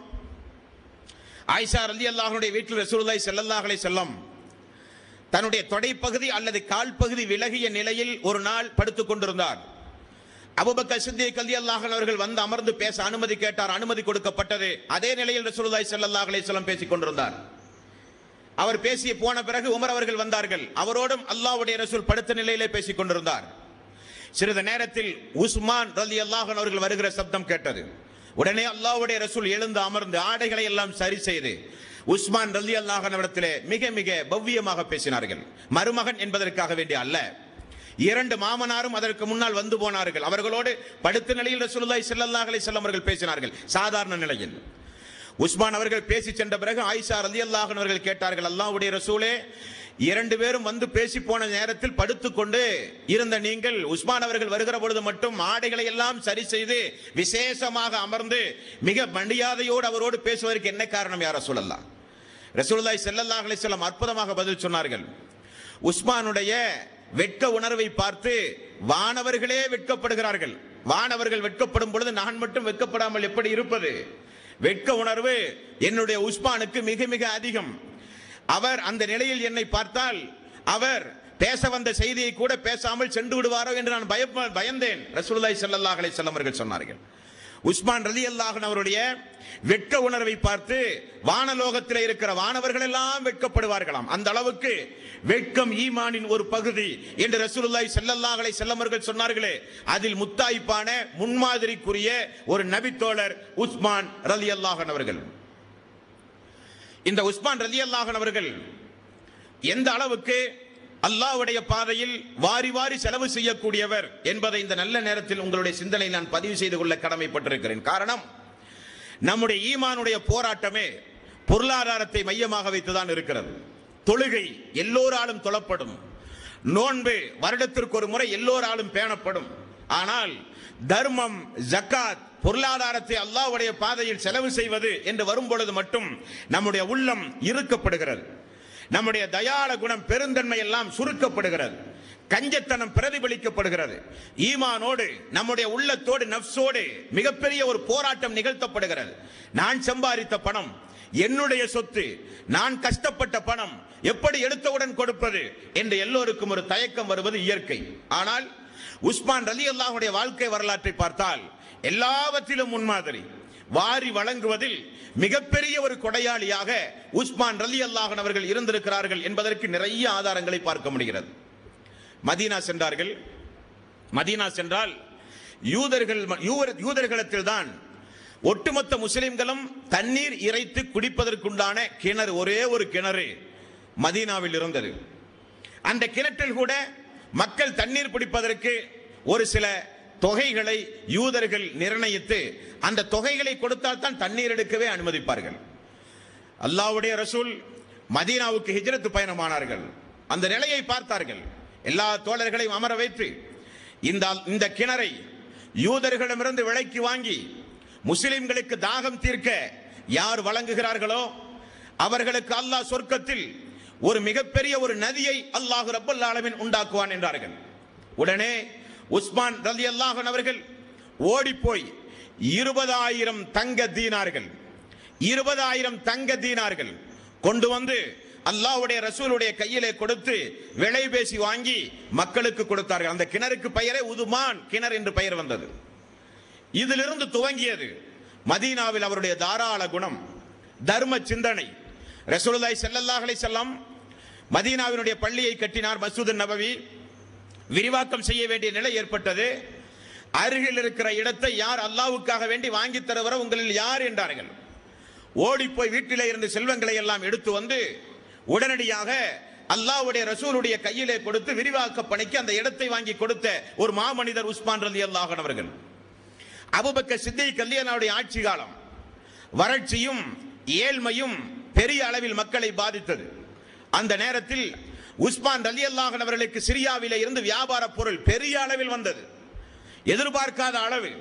ஆயிஷா ரலியல்லாஹு அன்ஹா வீட்டில் ரசூலுல்லாஹி ஸல்லல்லாஹு அலைஹி வஸல்லம் தன்னுடைய தொடைப்பகுதி அல்லது கால் பகுதி விலகிய நிலையில் ஒரு நாள் படுத்துக் கொண்டிருந்தார். அபூபக்கர் சித்திக் ரலியல்லாஹு அன்ஹு அவர்கள் வந்து அமர்ந்து பேச அனுமதி கேட்டார், அனுமதி கொடுக்கப்பட்டது. அதே நிலையில் ரசூலுல்லாஹி ஸல்லல்லாஹு அலைஹி வஸல்லம் பேசிக் கொண்டிருந்தார். அவர் பேசி போன பிறகு உமர் அவர்கள் வந்தார்கள், அவரோடும் அல்லாஹ்வுடைய ரசூல் படுத்த நிலையிலே பேசிக் கொண்டிருந்தார். சிறிது நேரத்தில் உஸ்மான் ரலியல்லாஹு அன்ஹு அவர்கள் வருகிற சப்தம் கேட்டது. உடனே அல்லாஹ்வுடைய ரசூல் எழுந்து அமர்ந்து ஆடைகளை எல்லாம் சரி செய்து உஸ்மான் ரலியல்லாஹு அன்ஹு இடத்திலே மிக பவ்யமாக பேசினார்கள். மருமகன் என்பதற்காக வேண்டிய அல்ல, இரண்டு மாமனாரும் அதற்கு முன்னால் வந்து போனார்கள். அவர்களோடு படுத்த நிலையில் ரசூலுல்லாஹி ஸல்லல்லாஹு அலைஹி வஸல்லம் அவர்கள் பேசினார்கள், சாதாரண நிலையில். உஸ்மான் அவர்கள் பேசி சென்ற பிறகு ஆயிஷா ரலியல்லாஹு அன்ஹா அவர்கள் கேட்டார்கள், அல்லாஹ்வுடைய ரசூலே, இரண்டு பேரும் வந்து பேசி போன நேரத்தில் படுத்துக்கொண்டு இருந்த நீங்கள் உஸ்மான் அவர்கள் வருகிற பொழுது மட்டும் ஆடைகளை எல்லாம் சரி செய்து விசேஷமாக அமர்ந்து மிக மரியாதையோடு அவரோடு பேசுவதற்கு என்ன காரணம் யா ரசூலல்லாஹ்? ரசூலுல்லாஹி ஸல்லல்லாஹு அலைஹி வஸல்லம் அற்புதமாக பதில் சொன்னார்கள். உஸ்மானுடைய வெட்க உணர்வை பார்த்து வானவர்களே வெட்கப்படுகிறார்கள். வானவர்கள் வெட்கப்படும் பொழுது நான் மட்டும் வெட்கப்படாமல் எப்படி இருப்பது? வெட்க உணர்வு என்னுடைய உஸ்மானுக்கு மிக அதிகம். அவர் அந்த நிலையில் என்னை பார்த்தால் அவர் பேச வந்த செய்தியை கூட பேசாமல் சென்று விடுவாரோ என்று நான் பயந்தேன். ரசூலுல்லாஹி ஸல்லல்லாஹு அலைஹி வஸல்லம் அவர்கள் சொன்னார்கள், உஸ்மான் ரலியல்லாஹு அன்ஹு அவருடைய வெட்க உணர்வை பார்த்து வானலோகத்தில் இருக்கிற வானவர்கள் எல்லாம் வெட்கப்படுவார்களாம். அந்த அளவுக்கு வெட்கம் ஈமானின் ஒரு பகுதி என்று ரசூலுல்லாஹி ஸல்லல்லாஹு அலைஹி வஸல்லம் அவர்கள் சொன்னார்களே, அதில் முத்தாய்ப்பான முன்மாதிரிக்குரிய ஒரு நபித்தோழர் உஸ்மான் ரலியல்லாஹு அன்ஹு அவர்கள். இந்த உஸ்மான் ரலியல்லாஹு அன்ஹு அவர்கள் எந்த அளவுக்கு அல்லாஹ்வுடைய பாதையில் வாரி வாரி செலவு செய்யக்கூடியவர் என்பதை இந்த நல்ல நேரத்தில் உங்களுடைய சிந்தனையில் நான் பதிவு செய்து கொள்ள கடமைப்பட்டிருக்கிறேன். காரணம், நம்முடைய ஈமானுடைய போராட்டமே பொருளாதாரத்தை மையமாக வைத்துதான் இருக்கிறது. தொழுகை எல்லோராலும் தொழப்படும், நோன்பு வருடத்திற்கு ஒரு முறை எல்லோராலும் பேணப்படும். ஆனால் தர்மம், ஜக்காத், பொருளாதாரத்தை அல்லாஹ்வுடைய பாதையில் செலவு செய்வது என்று வரும் பொழுது மட்டும் நம்முடைய உள்ளம் இறுக்கப்படுகிறது. நம்முடைய தயாள குணம், பெருந்தன்மை எல்லாம் சுருக்கப்படுகிறது. கஞ்சத்தனம் பிரதிபலிக்கப்படுகிறது. ஈமானோடு, நம்முடைய உள்ளத்தோடு, நஃப்ஸோடு மிகப்பெரிய ஒரு போராட்டம் நிகழ்த்தப்படுகிறது. நான் சம்பாதித்த பணம் என்னுடைய சொத்து, நான் கஷ்டப்பட்ட பணம் எப்படி எடுத்தவுடன் கொடுப்பது என்று எல்லோருக்கும் ஒரு தயக்கம் வருவது இயற்கை. ஆனால் உஸ்மான் ரலியல்லாஹு அன்ஹுடைய வாழ்க்கை வரலாற்றை பார்த்தால் எல்லாவற்றிலும் முன்மாதிரி. வாரி வழங்குவதில் மிகப்பெரிய ஒரு கொடையாளியாக உஸ்மான் ரலியல்லாஹு அன்ஹு அவர்கள் இருந்திருக்கிறார்கள் என்பதற்கு நிறைய ஆதாரங்களை பார்க்க முடிகிறது. மதீனா சென்றார்கள். மதீனா சென்றால் யூதர்களிடத்தில் தான் ஒட்டுமொத்த முஸ்லிம்களும் தண்ணீர் இறைத்து குடிப்பதற்குண்டான கிணறு, ஒரே ஒரு கிணறு மதீனாவில் இருந்தது. அந்த கிணற்றில் கூட மக்கள் தண்ணீர் பிடிப்பதற்கு ஒரு சில தொகைகளை யூதர்கள் நிர்ணயித்து அந்த தொகைகளை கொடுத்தால் தான் தண்ணீர் எடுக்கவே அனுமதிப்பார்கள். அல்லாஹ்வுடைய ரசூல் மதீனாவுக்கு ஹிஜ்ரத் பயணமானார்கள். அந்த நிலையை பார்த்தார்கள். எல்லா தோழர்களையும் அமர வைத்து இந்த கிணறை யூதர்களிடமிருந்து விலைக்கு வாங்கி முஸ்லிம்களுக்கு தாகம் தீர்க்க யார் வழங்குகிறார்களோ அவர்களுக்கு அல்லாஹ் சொர்க்கத்தில் ஒரு மிகப்பெரிய ஒரு நதியை அல்லாஹ் ரப்பல் ஆலமீன் உண்டாக்குவான் என்றார்கள். உடனே உஸ்மான் ரலியல்லாஹு அன்ஹு அவர்கள் ஓடி போய் 20,000 தங்க தீனார்கள் 20,000 தங்க தீனார்கள் கொண்டு வந்து அல்லாஹ்வுடைய ரசூலுடைய கையிலே கொடுத்து விலை பேசி வாங்கி மக்களுக்கு கொடுத்தார்கள். அந்த கிணறுக்கு பெயரே உதுமான் கிணறு என்று பெயர் வந்தது. இதிலிருந்து துவங்கியது மதீனாவில் அவருடைய தாராள குணம், தர்ம சிந்தனை. ரசூலுல்லாஹி ஸல்லல்லாஹு அலைஹி வஸல்லம் மதீனாவினுடைய பள்ளியை கட்டினார். மஸ்ஜித் நபவி விரிவாக்கம் செய்ய வேண்டிய நிலை ஏற்பட்டது. அருகில் இருக்கிற இடத்தை யார் அல்லாஹ்வுக்காக வேண்டி வாங்கி தருவர உங்களில் யார் என்றார்கள். ஓடி போய் வீட்டிலே இருந்து செல்வங்களை எல்லாம் எடுத்து வந்து உடனடியாக அல்லாஹ்வுடைய ரசூலுடைய கையிலே கொடுத்து விரிவாக்க பணிக்கு அந்த இடத்தை வாங்கி கொடுத்த ஒரு மாமனிதர் உஸ்மான் ரலியல்லாஹு அன்ஹு அவர்கள். அபூபக்கர் சித்திக் ரலியல்லாஹுடைய ஆட்சி காலம் வறட்சியும் ஏழ்மையும் பெரிய அளவில் மக்களை பாதித்தது. அந்த நேரத்தில் உஸ்மான் ரலியல்லாஹு அன்ஹு அவர்களுக்கு சிரியாவிலே இருந்து வியாபார பொருள் பெரிய அளவில் வந்தது. எதிர்பார்க்காத அளவு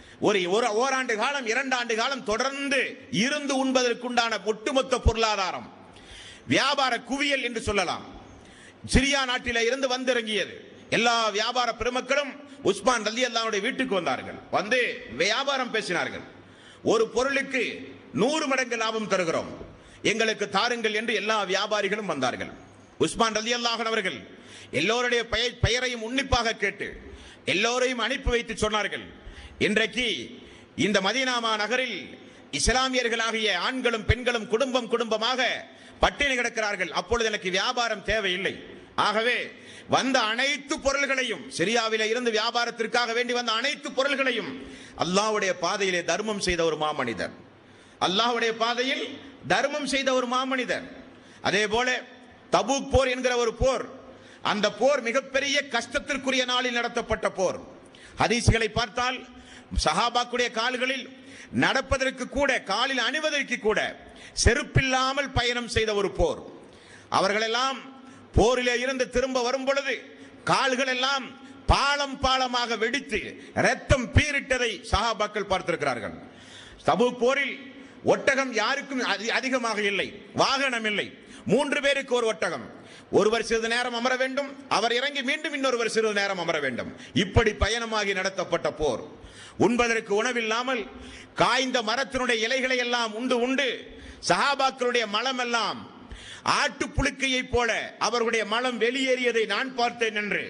ஓராண்டு காலம் 2 ஆண்டு காலம் தொடர்ந்து இருந்து உண்பதற்குண்டான ஒட்டுமொத்த பொருளாதாரம் வியாபார குவியல் என்று சொல்லலாம் சிரியா நாட்டிலே இருந்து வந்திறங்கியது. எல்லா வியாபார பெருமக்களும் உஸ்மான் ரலியல்லாஹு அன்ஹுடைய வீட்டுக்கு வந்தார்கள். வந்து வியாபாரம் பேசினார்கள். ஒரு பொருளுக்கு 100 மடங்கு லாபம் தருகிறோம், எங்களுக்கு தாருங்கள் என்று எல்லா வியாபாரிகளும் வந்தார்கள். உஸ்மான் ரலியல்லாஹு அன்ஹு அவர்கள் எல்லோருடைய பெயரையும் உன்னிப்பாக கேட்டு எல்லோரையும் அனுப்பி வைத்து சொன்னார்கள், இன்றைக்கு இந்த மதீனா நகரில் இஸ்லாமியர்களாகிய ஆண்களும் பெண்களும் குடும்பமாக பட்டினி கிடக்கிறார்கள். அப்பொழுது எனக்கு வியாபாரம் தேவையில்லை. ஆகவே வந்த அனைத்து பொருள்களையும், சிரியாவிலே இருந்து வியாபாரத்திற்காக வேண்டி வந்த அனைத்து பொருள்களையும் அல்லாஹ்வுடைய பாதையிலே தர்மம் செய்த ஒரு மாமனிதர், அல்லாஹ்வுடைய பாதையில் தர்மம் செய்த ஒரு மாமனிதர். அதே போல தபூக் போர் என்கிற ஒரு போர், அந்த போர் மிகப்பெரிய கஷ்டத்திற்குரிய நாளில் நடத்தப்பட்ட போர். ஹதீஸ்களை பார்த்தால் சஹாபாக்குடைய கால்களில் நடப்பதற்கு கூட, காலில் அணிவதற்கு கூட செருப்பில்லாமல் பயணம் செய்த ஒரு போர். அவர்களெல்லாம் போரிலே இருந்து திரும்ப வரும் பொழுது கால்கள் எல்லாம் பாலம் பாலமாக வெடித்து ரத்தம் பீரிட்டதை சஹாபாக்கள் பார்த்திருக்கிறார்கள். தபூக் போரில் ஒட்டகம் யாருக்கும் அதிகமாக இல்லை, வாகனம் இல்லை, 3 பேருக்கு ஒரு ஒட்டகம். ஒருவர் சிறிது நேரம் அமர வேண்டும், அவர் இறங்கி மீண்டும் இன்னொருவர் சிறிது நேரம் அமர வேண்டும். இப்படி பயணமாகி நடத்தப்பட்ட போர். உண்பதற்கு உணவில்லாமல் காய்ந்த மரத்தினுடைய இலைகளை எல்லாம் உண்டு சஹாபாக்களுடைய மலம் எல்லாம் ஆட்டு புழுக்கையை போல அவர்களுடைய மலம் வெளியேறியதை நான் பார்த்தேன் என்று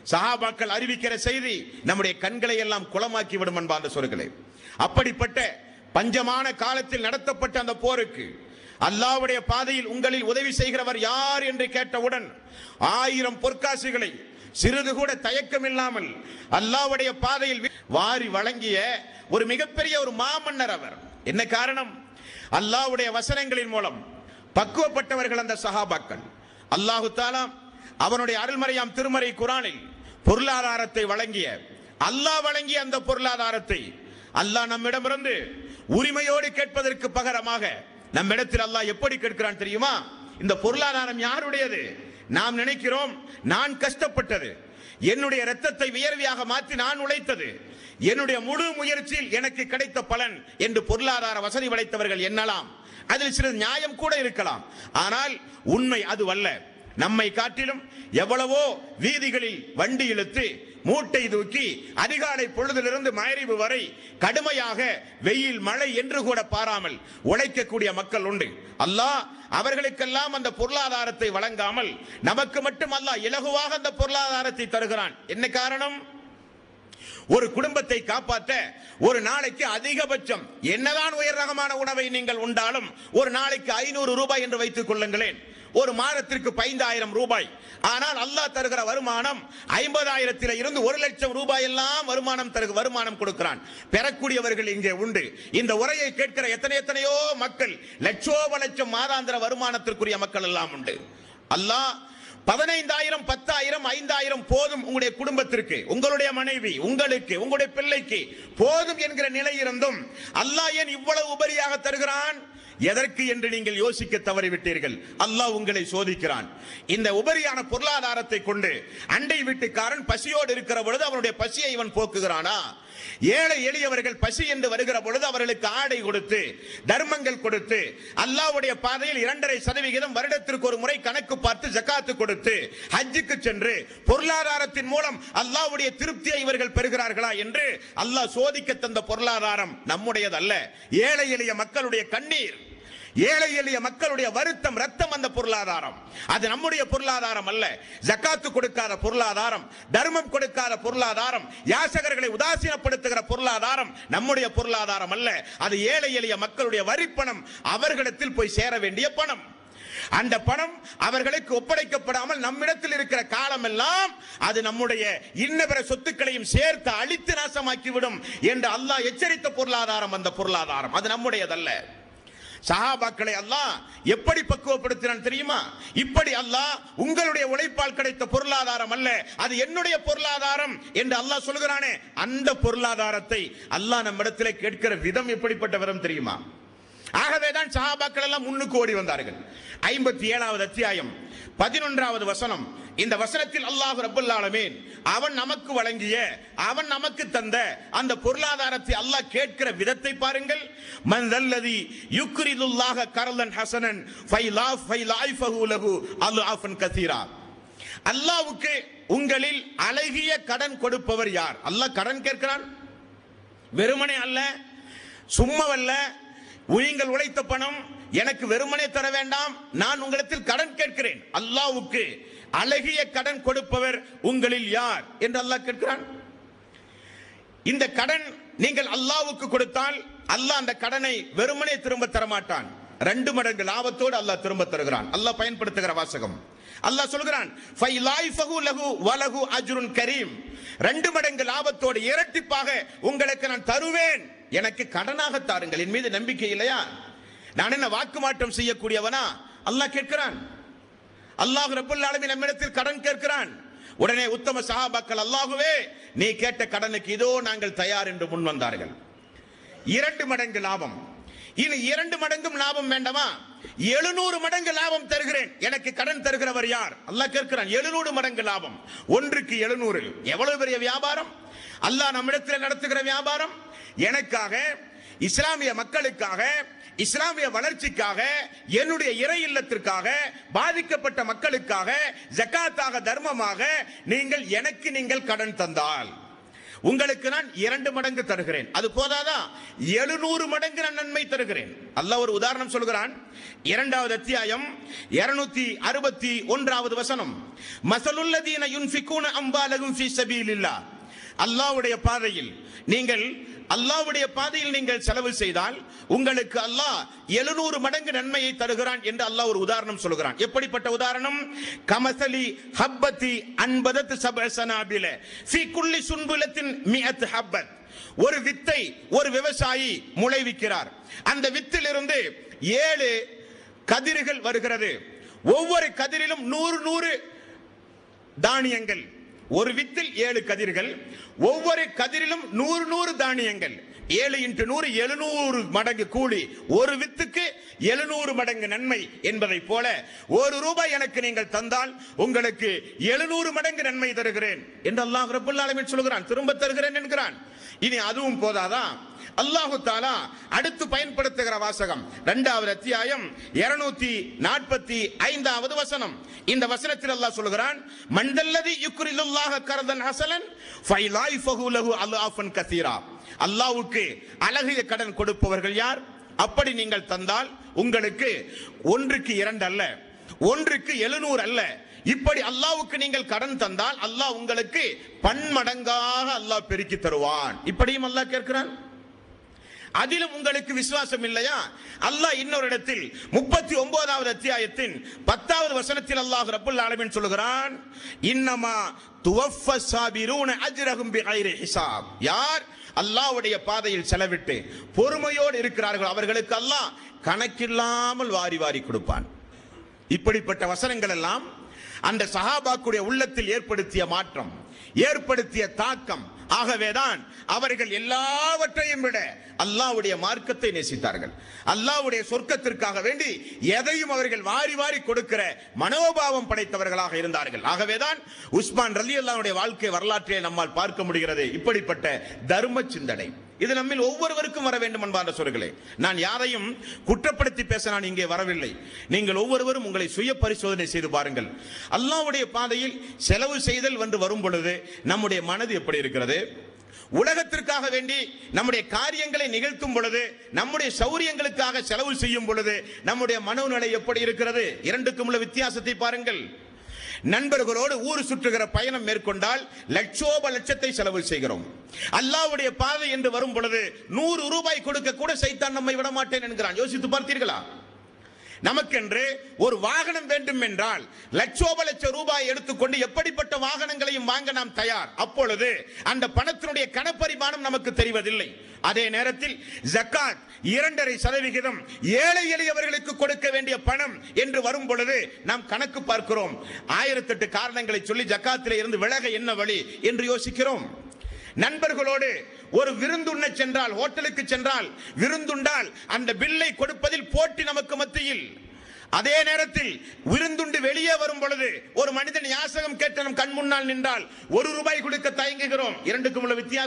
சஹாபாக்கள் அறிவிக்கிற செய்தி நம்முடைய கண்களை எல்லாம் குளமாக்கி விடும் அன்பார்ந்த சொற்களே. அப்படிப்பட்ட பஞ்சமான காலத்தில் நடத்தப்பட்ட அந்த போருக்கு அல்லாஹ்வுடைய பாதையில் உங்களில் உதவி செய்கிறவர் யார் என்று கேட்டவுடன் 1000 பொற்காசுகளை சிறிது கூட தயக்கம் இல்லாமல் அல்லாஹ்வுடைய பாதையில் வாரி வழங்கிய ஒரு மிகப்பெரிய ஒரு மாமன்னர் அவர். என்ன காரணம்? அல்லாஹ்வுடைய வசனங்களின் மூலம் பக்குவப்பட்டவர்கள் அந்த சஹாபாக்கள். அல்லாஹு தஆலா அவனுடைய அருள்மறையாம் திருமறை குர்ஆனில் பொருளாதாரத்தை வழங்கிய அல்லாஹ் வழங்கிய அந்த பொருளாதாரத்தை அல்லாஹ் நம்மிடமிருந்து உரிமையோடு கேட்பதற்கு பகரமாக நம்மிடத்தில் அல்லாஹ் எப்படி கேட்கிறான் தெரியுமா? இந்த பொருளாதாரம் யாருடையது? நாம் நினைக்கிறோம் நான் கஷ்டப்பட்டது, என்னுடைய இரத்தத்தை வியர்வையாக மாற்றி நான் உழைத்தது, என்னுடைய முழு முயற்சியில் எனக்கு கிடைத்த பலன் என்று பொருளாதார வசதி படைத்தவர்கள் எண்ணலாம். அதில் சிறிது நியாயம் கூட இருக்கலாம். ஆனால் உண்மை அதுவல்ல. நம்மை காட்டிலும் எவ்வளவோ வீதிகளில் வண்டி இழுத்து மூட்டை தூக்கி அதிகாலை பொழுதிலிருந்து மகரிபு வரை கடுமையாக வெயில் மழை என்று கூட பாராமல் உழைக்கக்கூடிய மக்கள் உண்டு. அல்லாஹ் அவர்களுக்கெல்லாம் அந்த பொருளாதாரத்தை வழங்காமல் நமக்கு மட்டும் அல்லாஹ் இலகுவாக அந்த பொருளாதாரத்தை தருகிறான். என்ன காரணம்? ஒரு குடும்பத்தை காப்பாற்ற ஒரு நாளைக்கு அதிகபட்சம் என்னதான் உயர் ரகமான உணவை நீங்கள் உண்டாலும் ஒரு நாளைக்கு 500 ரூபாய் என்று வைத்துக் கொள்ளுங்களேன். ஒரு மாதத்திற்கு 5000 ரூபாய். ஆனால் அல்லாஹ் தருகிற வருமானம் 50,000 இருந்து 1,00,000 ரூபாய் எல்லாம் வருமானம் கொடுக்கிறான். பெறக்கூடியவர்கள் இங்கே உண்டு. இந்த உரையை கேட்கிற எத்தனையோ மக்கள் லட்சோபலட்சம் மாதாந்திர வருமானத்திற்குரிய மக்கள் எல்லாம் உண்டு. அல்லாஹ் 15,000 10,000 5,000 போதும் உங்களுடைய குடும்பத்திற்கு, உங்களுடைய மனைவி, உங்களுக்கு, உங்களுடைய பிள்ளைக்கு போதும் என்கிற நிலை இருந்தும் அல்லாஹ் ஏன் இவ்வளவு உபரியாக தருகிறான்? எதற்கு என்று நீங்கள் யோசிக்க தவறிவிட்டீர்கள். அல்லாஹ் உங்களை சோதிக்கிறான். இந்த உபரியான பொருளாதாரத்தை கொண்டு அண்டை வீட்டுக்காரன் பசியோடு இருக்கிற பொழுது அவனுடைய பசியை இவன் போக்குகிறானா? ஏழை எளியவர்கள் பசி என்று வருகிற பொழுது அவர்களுக்கு ஆடை கொடுத்து தர்மங்கள் கொடுத்து அல்லாஹ்வுடைய பாதையில் 2.5% வருடத்திற்கு ஒரு முறை கணக்கு பார்த்து ஜகாத்து கொடுத்து ஹஜ்ஜுக்கு சென்று பொருளாதாரத்தின் மூலம் அல்லாஹ்வுடைய திருப்தியை இவர்கள் பெறுகிறார்களா என்று அல்லாஹ் சோதிக்க தந்த பொருளாதாரம் நம்முடையதல்ல. ஏழை எளிய மக்களுடைய கண்ணீர், ஏழை எளிய மக்களுடைய வருத்தம், ரத்தம் அந்த பொருளாதாரம். அது நம்முடைய பொருளாதாரம் அல்ல. ஜகாத்து கொடுக்காத பொருளாதாரம், தர்மம் கொடுக்காத பொருளாதாரம், யாசகர்களை உதாசீனப்படுத்துகிற பொருளாதாரம் நம்முடைய பொருளாதாரம் அல்ல. அது ஏழை எளிய மக்களுடைய வரிப்பணம், அவர்களிடத்தில் போய் சேர வேண்டிய பணம். அந்த பணம் அவர்களுக்கு ஒப்படைக்கப்படாமல் நம்மிடத்தில் இருக்கிற காலம் எல்லாம் அது நம்முடைய இன்ன பிற சொத்துக்களையும் சேர்த்து அழித்து நாசமாக்கிவிடும் என்று அல்லாஹ் எச்சரித்த பொருளாதாரம் அந்த பொருளாதாரம். அது நம்முடையதல்ல. சஹாபாக்களை அல்லாஹ் எப்படி பக்குவப்படுத்தினான் தெரியுமா? இப்படி அல்லாஹ் உங்களுடைய உழைப்பால் கிடைத்த பொருளாதாரம் அல்ல, அது என்னுடைய பொருளாதாரம் என்று அல்லாஹ் சொல்கிறானே, அந்த பொருளாதாரத்தை அல்லாஹ் நம்மிடத்திலே கேட்கிற விதம் எப்படிப்பட்ட விதம் தெரியுமா? ஆகவேதான் சஹாபாக்கள் எல்லாம் முன்னுக்கு ஓடி வந்தார்கள். 57வது அத்தியாயம் 11வது வசனம். இந்த வசனத்தில் அல்லாஹ் ரப்பல் ஆலமீன் அவன் நமக்கு வழங்கிய, அவன் நமக்கு தந்த அந்த பொருளாதாரத்தை அல்லாஹ் கேட்கிற விதத்தை பாருங்கள். மன் தல்லதி யுக்ரிதுல்லாஹ கர்லன் ஹஸனன் ஃபைலாஃபஹு லஹு அல்ஆஃபன் கஸீரா. அல்லாஹ்வுக்கு உங்களில் அழகிய கடன் கொடுப்பவர் யார்? அல்லாஹ் கடன் கேட்கிறான். வெறுமனே அல்ல, சும்மாவல்ல. நீங்கள் உழைத்த பணம் எனக்கு வெறுமனே தர வேண்டாம், நான் உங்களிடத்தில் கடன் கேட்கிறேன். அல்லாஹ்வுக்கு அழகிய கடன் கொடுப்பவர் உங்களில் யார் என்று அல்லாஹ் கேட்கிறான். இந்த கடன் நீங்கள் அல்லாஹ்வுக்கு கொடுத்தால் அல்லாஹ் அந்த கடனை வெறுமனே திரும்ப தரமாட்டான். 2 மடங்கு லாபத்தோடு அல்லாஹ் திரும்ப தருகிறான். அல்லாஹ் பயன்படுத்துகிற வாசகம். அல்லாஹ் சொல்கிறான் ஃபைலாஃபஹு லஹு வலஹு அஜ்ருன் கரீம். 2 மடங்கு லாபத்தோடு இரட்டிப்பாக உங்களுக்கு நான் தருவேன். எனக்கு கடனாக தாருங்கள். என் மீது நம்பிக்கை இல்லையா? நான் என்ன வாக்கு மாற்றம் செய்யக்கூடியவனா? அல்லாஹ் கேட்கிறான். அல்லாஹ் ரப்பல் ஆலமீன் நம்மிடத்தில் கடன் கேட்கிறான். உடனே உத்தம சஹாபாக்கள் அல்லாஹ்வே நீ கேட்ட கடனுக்கு இதோ நாங்கள் தயார் என்று முன் வந்தார்கள். 2 மடங்கு லாபம். இனி 2 மடங்கும் லாபம் வேண்டாமா? 700 மடங்கு லாபம் தருகிறேன். எனக்கு கடன் தருகிறவர் யார்? அல்லாஹ் கேட்கிறான். 700 மடங்கு லாபம். ஒன்றுக்கு 700. எவ்வளவு பெரிய வியாபாரம்! அல்லாஹ் நம்மிடத்தில் நடத்துகிற வியாபாரம். எனக்காக, இஸ்லாமிய மக்களுக்காக, இஸ்லாமிய வளர்ச்சிக்காக, என்னுடைய இறை இல்லத்திற்காக, பாதிக்கப்பட்ட மக்களுக்காக, ஜகாத்தாக, தர்மமாக நீங்கள் எனக்கு கடன் தந்தால் உங்களுக்கு நான் 2 மடங்கு தருகிறேன். அது போதாதா? 700 மடங்கு நான் நன்மை தருகிறேன். அல்லாஹ் ஒரு உதாரணம் சொல்கிறான். 2வது அத்தியாயம் 261வது வசனம். மஸலுல்லதீன யுன்ஃபிகூன அம்வாலஹும் ஃபீ ஸபீலில்லாஹ். அல்லாஹ்வுடைய பாதையில் நீங்கள் செலவு செய்தால் உங்களுக்கு அல்லாஹ் 700 மடங்கு நன்மையை தருகிறான் என்று அல்லாஹ் ஒரு உதாரணம் சொல்கிறான். எப்படிப்பட்ட உதாரணம்? கமஸலி ஹப்பத்தி அன்பதத் சப்அ சனாபில ஃபீ குல்லி சுன்புலத்தின் மிஅத் ஹப்பத். ஒரு வித்தை ஒரு விவசாயி முளைவிக்கிறார். அந்த வித்திலிருந்து 7 கதிர்கள் வருகிறது. ஒவ்வொரு கதிரிலும் 100 தானியங்கள். ஒரு வித்தில் 7 கதிர்கள், ஒவ்வொரு கதிரிலும் 100 தானியங்கள். 7 × 100 700 மடங்கு கூலி. ஒரு வித்துக்கு 700 மடங்கு நன்மை என்பதை போல ₹1 எனக்கு நீங்கள் தந்தால் உங்களுக்கு 700 மடங்கு நன்மை தருகிறேன் என்று அல்லாஹ் ரப்பல் ஆலமீன் சொல்கிறான். திரும்ப தருகிறேன் என்கிறான். இனி அதுவும் போதாதா? அல்லாஹ் தஆலா அடுத்து பயன்படுத்துகிற வாசகம் 2வது அத்தியாயம் 245வது வசனம். இந்த வசனத்தில் அல்லாஹ் சொல்கிறான், மன்தல்லதி யுக்ரிலுல்லாஹ கர்தன் ஹஸனன் ஃபைலாயிஃபஹு லஹு அல்ஆஃபன் கஸீரா. அல்லாஹ்வுக்கு அழகிய கடன் கொடுப்பவர்கள் யார்? அப்படி நீங்கள் தந்தால் உங்களுக்கு 1க்கு 2 அல்ல, 1க்கு 700 அல்ல, இப்படி அல்லாஹ்வுக்கு நீங்கள் கடன் தந்தால் அல்லாஹ் உங்களுக்கு பன்மடங்காக அல்லாஹ் பெருக்கி தருவான். இப்படியும் அல்லாஹ் கேட்கிறான். அதிலும் உங்களுக்கு விசுவாசம் இல்லையா? அல்லாஹ் இன்னொரு இடத்தில் 39வது அத்தியாயத்தின் 10வது வசனத்தில் அல்லாஹ் ரப்பல் ஆலமீன் சொல்கிறான், இன்னமா துவஃபஸ் சாபிரூன அஜ்ரஹும் பிகைரி ஹிசாப். யார் அல்லாஹ்வுடைய பாதையில் செலவிட்டு பொறுமையோடு இருக்கிறார்கள் அவர்களுக்கு அல்லாஹ் கணக்கில்லாமல் வாரி வாரி கொடுப்பான். இப்படிப்பட்ட வசனங்கள் எல்லாம் அந்த சஹாபாக்குடைய உள்ளத்தில் ஏற்படுத்திய மாற்றம், ஏற்படுத்திய தாக்கம். ஆகவேதான் அவர்கள் எல்லாவற்றையும் விட அல்லாஹ்வுடைய மார்க்கத்தை நேசித்தார்கள். அல்லாஹ்வுடைய சொர்க்கத்திற்காக வேண்டி எதையும் அவர்கள் வாரி வாரி கொடுக்கிற மனோபாவம் படைத்தவர்களாக இருந்தார்கள். ஆகவேதான் உஸ்மான் ரலியல்லாஹுடைய வாழ்க்கை வரலாற்றை நம்மால் பார்க்க முடிகிறது. இப்படிப்பட்ட தர்ம சிந்தனை இது நம்மில் ஒவ்வொருவருக்கும் வர வேண்டும் அன்பார்ந்த சகோதரர்களே. நான் யாரையும் குற்றப்படுத்தி பேச நான் இங்கே வரவில்லை. நீங்கள் ஒவ்வொருவரும் உங்களை சுய பரிசோதனை செய்து பாருங்கள். அல்லாஹ்வுடைய பாதையில் செலவு செய்தல் என்று வரும் பொழுது நம்முடைய மனது எப்படி இருக்கிறது? உலகத்திற்காக வேண்டி நம்முடைய காரியங்களை நிகழ்த்தும் பொழுது, நம்முடைய சௌரியங்களுக்காக செலவு செய்யும் பொழுது நம்முடைய மனோநிலை எப்படி இருக்கிறது? இரண்டுக்கும் உள்ள வித்தியாசத்தை பாருங்கள். நண்பர்களோடு ஊர் சுற்றுகிற பயணம் மேற்கொண்டால் லட்சத்தை செலவு செய்கிறோம். அல்லாஹ்வுடைய பாதை என்று வரும் பொழுது ₹100 கொடுக்க கூட சைத்தான் நம்மை விட மாட்டேன் என்கிறான். யோசித்து பார்த்தீர்களா? நமக்கென்று ஒரு வாகனம் வேண்டும் என்றால் லட்ச ரூபாய் எடுத்துக்கொண்டு எப்படிப்பட்ட வாகனங்களையும் வாங்க நாம் தயார். அப்பொழுது அந்த பணத்தினுடைய கணப்பரிமாணம் நமக்கு தெரிவதில்லை. அதே நேரத்தில் ஜகாத் 2.5% ஏழை எளியவர்களுக்கு கொடுக்க வேண்டிய பணம் என்று வரும் பொழுது நாம் கணக்கு பார்க்கிறோம். 1008 காரணங்களை சொல்லி ஜகாத்திலே இருந்து விலக என்ன வழி என்று யோசிக்கிறோம். நண்பர்களோடு ஒரு விருந்துண்ண சென்றால், ஹோட்டலுக்கு சென்றால் விருந்துண்டால் அந்த பில்லை கொடுப்பதில் போட்டி நமக்கு மத்தியில். அதே நேரத்தில் விருந்துண்டு வெளியே வரும் பொழுது ஒரு மனிதன் யாசகம் கேட்டு நம் கண் முன்னால் நின்றால் ₹1 கொடுக்க தயங்குகிறோம். இரண்டுக்கும்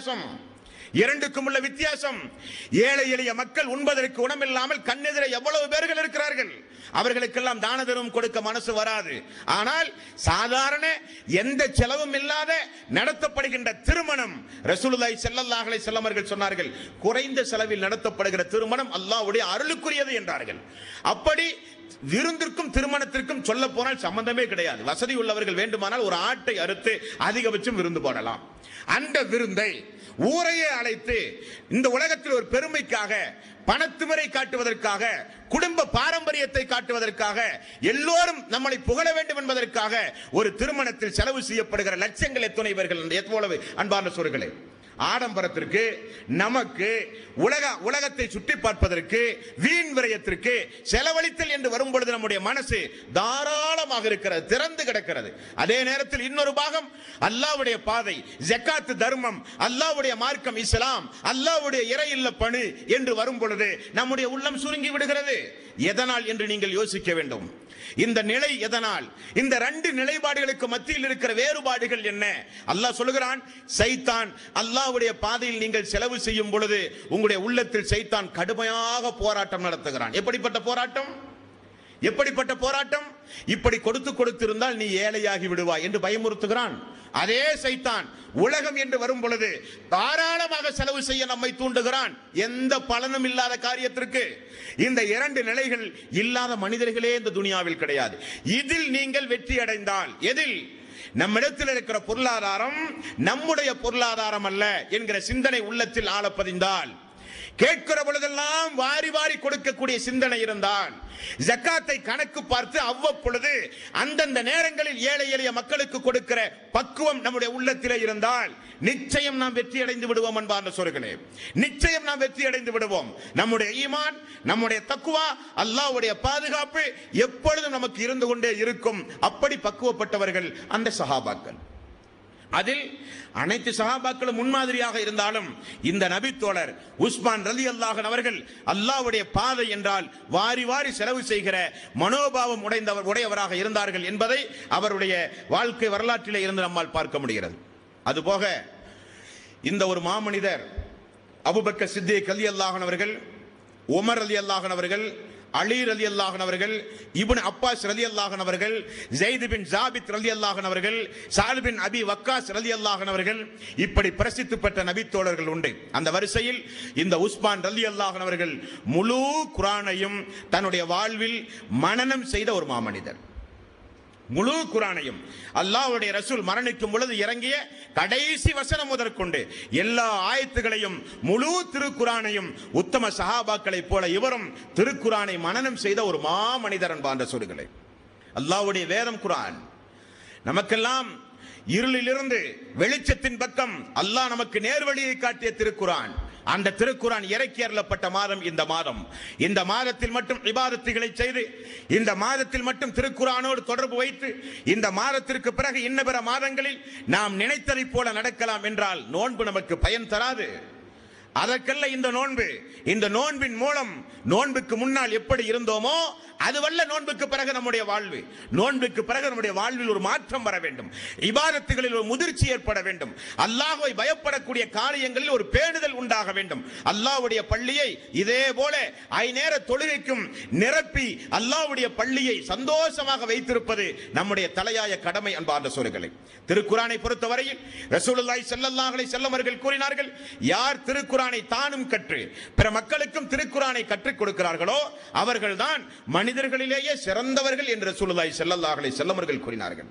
உள்ள வித்தியாசம். ஏழை எளிய மக்கள் உண்பதற்கு உணவில்லாமல் கண்ணெதிர எவ்வளவு பேர்கள் இருக்கிறார்கள். அவர்களுக்கெல்லாம் தான தர்மம் கொடுக்க மனசு வராது. ஆனால் சாதாரண எந்த செலவும் இல்லாத நடத்தப்படுகின்ற திருமணம், ரசூலுல்லாஹி ஸல்லல்லாஹு அலைஹி வஸல்லம் அவர்கள் சொன்னார்கள், குறைந்த செலவில் நடத்தப்படுகிற திருமணம் அல்லாஹ்வுடைய அருளுக்குரியது என்றார்கள். அப்படி விருந்திற்கும் திருமணத்திற்கும் சொல்ல போனால் சம்பந்தமே கிடையாது. வசதி உள்ளவர்கள் வேண்டுமானால் ஒரு ஆட்டை அறுத்து அதிகபட்சம் விருந்து போடலாம். அந்த விருந்தை ஊரையே அழைத்து இந்த உலகத்தில் ஒரு பெருமைக்காக, பணத்துமரை காட்டுவதற்காக, குடும்ப பாரம்பரியத்தை காட்டுவதற்காக, எல்லோரும் நம்மளை புகழ வேண்டும் என்பதற்காக ஒரு திருமணத்தில் செலவு செய்யப்படுகிற லட்சங்கள் எவ்வளவு அன்பார்ந்த சோர்களே. ஆடம்பரத்திற்கு, நமக்கு உலகத்தை சுற்றி பார்ப்பதற்கு, வீண் விரயத்திற்கு செலவழித்தல் என்று வரும் பொழுது நம்முடைய மனசு தாராளமாக இருக்கிறது, திறந்து கிடக்கிறது. அதே நேரத்தில் இன்னொரு பாகம் அல்லாஹ்வுடைய பாதை, ஜகாத் தர்மம், அல்லாஹ்வுடைய மார்க்கம் இஸ்லாம், அல்லாஹ்வுடைய இறை இல்ல பணி என்று வரும் பொழுது நம்முடைய உள்ளம் சுருங்கி விடுகிறது. எதனால் என்று நீங்கள் யோசிக்க வேண்டும். இந்த நிலை எதனால்? இந்த 2 நிலைப்பாடுகளுக்கு மத்தியில் இருக்கிற வேறுபாடுகள் என்ன? அல்லாஹ் சொல்கிறான், சைத்தான் அல்லாஹ்வுடைய பாதையில் நீங்கள் செலவு செய்யும் பொழுது உங்களுடைய உள்ளத்தில் சைத்தான் கடுமையாக போராட்டம் நடத்துகிறான். எப்படிப்பட்ட போராட்டம்? இப்படி கொடுத்திருந்தால் நீ ஏழையாகி விடுவாய் என்று பயமுறுத்துகிறான். அதே சைத்தான் உலகம் என்று வரும் பொழுது தாராளமாக செலவு செய்ய நம்மை தூண்டுகிறான், எந்த பலனும் இல்லாத காரியத்திற்கு. இந்த இரண்டு நிலைகள் இல்லாத மனிதர்களே இந்த துனியாவில் கிடையாது. இதில் நீங்கள் வெற்றி அடைந்தால், எதில்? நம்மிடத்தில் இருக்கிற பொருளாதாரம் நம்முடைய பொருளாதாரம் அல்ல என்கிற சிந்தனை உள்ளத்தில் ஆழப்பதிந்தால், கேட்கிற பொழுதெல்லாம் வாரி வாரி கொடுக்கக்கூடிய சிந்தனை இருந்தால், ஜக்காத்தை கணக்கு பார்த்து அவ்வப்பொழுது அந்தந்த நேரங்களில் ஏழை எளிய மக்களுக்கு கொடுக்கிற பக்குவம் நம்முடைய உள்ளத்திலே இருந்தால், நிச்சயம் நாம் வெற்றி அடைந்து விடுவோம் அன்பார்ந்த சோர்களே. நிச்சயம் நாம் வெற்றி அடைந்து விடுவோம். நம்முடைய ஈமான், நம்முடைய தக்குவா, அல்லாஹ்வுடைய பாதுகாப்பு எப்பொழுதும் நமக்கு இருந்து கொண்டே இருக்கும். அப்படி பக்குவப்பட்டவர்கள் அந்த சஹாபாக்கள். அதில் அனைத்து சஹாபாக்களும் முன்மாதிரியாக இருந்தாலும் இந்த நபி தோழர் உஸ்மான் ரலியல்லாஹு அன்ஹு அவர்கள் அல்லாஹ்வுடைய பாதை என்றால் வாரி வாரி செலவு செய்கிற மனோபாவம் உடையவராக இருந்தார்கள் என்பதை அவருடைய வாழ்க்கை வரலாற்றிலே இருந்து நம்மால் பார்க்க முடிகிறது. அதுபோக இந்த ஒரு மாமனிதர் அபூபக்கர் சித்திக் ரலியல்லாஹு அன்ஹு அவர்கள், உமர் ரலியல்லாஹு அன்ஹு அவர்கள், அலி ரலியல்லாஹு அன்ஹு அவர்கள், இப்னு அப்பாஸ் ரலியல்லாஹு அன்ஹு அவர்கள், ஸைத் பின் ஜாபித் ரலியல்லாஹு அன்ஹு அவர்கள், ஸஅத் பின் அபி வக்காஸ் ரலியல்லாஹு அன்ஹு அவர்கள், இப்படி பிரசித்தி பெற்ற நபி தோழர்கள் உண்டு. அந்த வரிசையில் இந்த உஸ்மான் ரலியல்லாஹு அன்ஹு அவர்கள் முழு குர்ஆனையும் தன்னுடைய வாழ்வில் மனனம் செய்த ஒரு மாமனிதர். முழு குர்ஆனையும் அல்லாஹ்வுடைய ரசூல் மரணிக்கும் பொழுது இறங்கிய கடைசி வசனம் முதற்கொண்டு எல்லா ஆயத்துகளையும் முழு திருக்குர்ஆனையும் உத்தம சஹாபாக்களை போல இவரும் திருக்குர்ஆனை மனனம் செய்த ஒரு மாமனிதர் அன்பார்ந்த சோர்களே. அல்லாஹ்வுடைய வேதம் குர்ஆன் நமக்கெல்லாம் இருளிலிருந்து வெளிச்சத்தின் பக்கம் அல்லாஹ் நமக்கு நேர்வழியை காட்டிய திருக்குர்ஆன். அந்த திருக்குர்ஆன் இறக்கி அருளப்பட்ட மாதம் இந்த மாதம். இந்த மாதத்தில் மட்டும் இபாதத்துகளை செய்து, இந்த மாதத்தில் மட்டும் திருக்குர்ஆனோடு தொடர்பு வைத்து, இந்த மாதத்திற்கு பிறகு இன்ன பிற மாதங்களில் நாம் நினைத்ததை போல நடக்கலாம் என்றால் நோன்பு நமக்கு பயன் தராது. அதற்கல்ல இந்த நோன்பு. இந்த நோன்பின் மூலம் நோன்புக்கு முன்னால் எப்படி இருந்தோமோ அதுவல்ல நோன்புக்கு பிறகு நம்முடைய வாழ்வு. நோன்புக்கு பிறகு நம்முடைய வாழ்வில் ஒரு மாற்றம் வர வேண்டும். இபாதத்துகளில் ஒரு முதிர்ச்சி ஏற்பட வேண்டும். அல்லாஹ்வை பயப்படக்கூடிய காரியங்களில் ஒரு பேணுதல் உண்டாக வேண்டும். அல்லாஹ்வுடைய பள்ளியை இதே போல ஐநேர தொழுகைக்கும் நிரப்பி அல்லாஹ்வுடைய பள்ளியை சந்தோஷமாக வைத்திருப்பது நம்முடைய தலையாய கடமை அன்பார்ந்த சோர்களே. திருக்குர்ஆனை பொறுத்தவரையில் ரசூலுல்லாஹி ஸல்லல்லாஹு அலைஹி வஸல்லம் அவர்கள் கூறினார்கள், யார் திருக்குர்ஆனை தானும் கற்று பிற மக்களுக்கும் திருக்குர்ஆனை கற்றுக் கொடுக்கிறார்களோ அவர்கள்தான் மனிதர்களிலேயே சிறந்தவர்கள் என்று ரசூலுல்லாஹி ஸல்லல்லாஹு அலைஹி வஸல்லம் அவர்கள் கூறினார்கள்.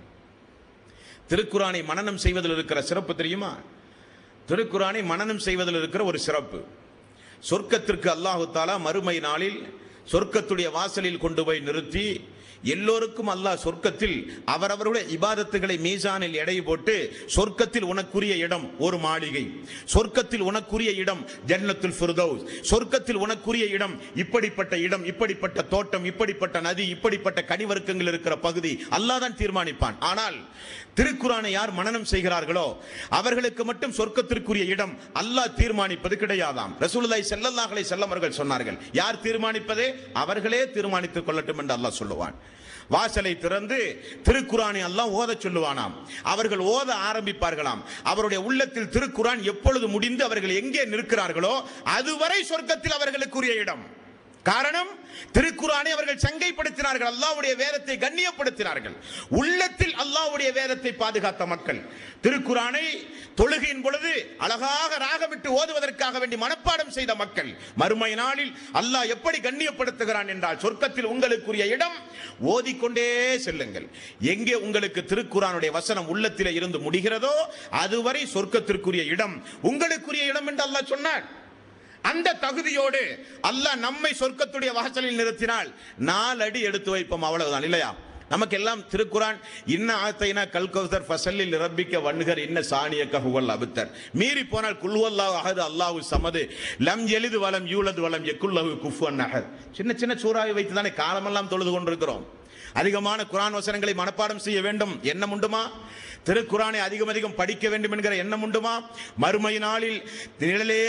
திருக்குர்ஆனை மனனம் செய்வதில் இருக்கிற சிறப்பு தெரியுமா? திருக்குர்ஆனை மனனம் செய்வதில் இருக்கிற ஒரு சிறப்பு, சொர்க்கத்திற்கு அல்லாஹ் தஆலா மறுமை நாளில் சொர்க்கத்துடைய வாசலில் கொண்டு போய் நிறுத்தி எல்லோருக்கும் அல்லாஹ் சொர்க்கத்தில் அவரவருடைய இபாதத்துகளை மீசானில் எடை போட்டு, சொர்க்கத்தில் உனக்குரிய இடம் ஒரு மாளிகை, சொர்க்கத்தில் உனக்குரிய இடம் ஜன்னத்துல் ஃபிர்தௌஸ், சொர்க்கத்தில் உனக்குரிய இடம் இப்படிப்பட்ட இடம், இப்படிப்பட்ட தோட்டம், இப்படிப்பட்ட நதி, இப்படிப்பட்ட கனிவர்க்கங்கள் இருக்கிற பகுதி அல்லாஹ் தான் தீர்மானிப்பான். ஆனால் திருக்குர்ஆனை யார் மனனம் செய்கிறார்களோ அவர்களுக்கு மட்டும் சொர்க்கத்திற்குரிய இடம் அல்லாஹ் தீர்மானிப்பது கிடையாதாம். ரசூலுல்லாஹி ஸல்லல்லாஹு அலைஹி வஸல்லம் அவர்கள் சொன்னார்கள், யார் தீர்மானிப்பது? அவர்களே தீர்மானித்துக் கொள்ளட்டும் என்று அல்லாஹ் சொல்லுவான். வாசலை திறந்து திருக்குர்ஆனை அல்லாஹ் ஓத சொல்லுவானாம். அவர்கள் ஓத ஆரம்பிப்பார்களாம். அவருடைய உள்ளத்தில் திருக்குர்ஆன் எப்பொழுது முடிந்து அவர்கள் எங்கே நிற்கிறார்களோ அதுவரை சொர்க்கத்தில் அவர்களுக்குரிய இடம். காரணம், திருக்குர்ஆனை அவர்கள் சங்கைப்படுத்தினார்கள், அல்லாஹ்வுடைய வேதத்தை கண்ணியப்படுத்தினார்கள். உள்ளத்தில் அல்லாஹ்வுடைய வேதத்தை பாதுகாத்த மக்கள் திருக்குர்ஆனை தொழுகையின் பொழுது அழகாக ராகமிட்டு ஓதுவதற்காக வேண்டி மனப்பாடம் செய்த மக்கள் மறுமை நாளில் அல்லாஹ் எப்படி கண்ணியப்படுத்துகிறான் என்றால், சொர்க்கத்தில் உங்களுக்குரிய இடம் ஓதிக்கொண்டே செல்லுங்கள். எங்கே உங்களுக்கு திருக்குர்ஆனுடைய வசனம் உள்ளத்திலே இருந்து முடிகிறதோ அதுவரை சொர்க்கத்திற்குரிய இடம் உங்களுக்குரிய இடம் என்று அல்லாஹ் சொன்னார். அந்த தகுதியோடு அல்லாஹ் நம்மை சொர்க்கத்துடைய வாசலில் நிறுத்தினால் 4 அடி எடுத்து வைப்போம், அவ்வளவுதான். இல்லையா? நமக்கு எல்லாம் திருக்குர்ஆன் இன்ன ஆத்தைனா கல்கௌசர் ஃபஸல்லில் ரப்பிக்க வன்ஹர் இன்ன சானியக ஹுவல் அப்தர், மீறி போனால் குல் ஹுவல்லாஹு அஹத் அல்லாஹு ஸமது லம் யலிது வலம் யூலது வலம் யகுல் லஹு குஃபுவன் அஹத். சின்ன சின்ன சூறாவை வைத்து தானே காலமெல்லாம் தொழுது கொண்டிருக்கிறோம். அதிகமான குர்ஆன் வசனங்களை மனப்பாடம் செய்ய வேண்டும் எண்ணம் உண்டுமா? திருக்குர்ஆனை அதிகம் அதிகம் படிக்க வேண்டும் என்கிற எண்ணம் உண்டுமா? மறுமை நாளில் நிழலே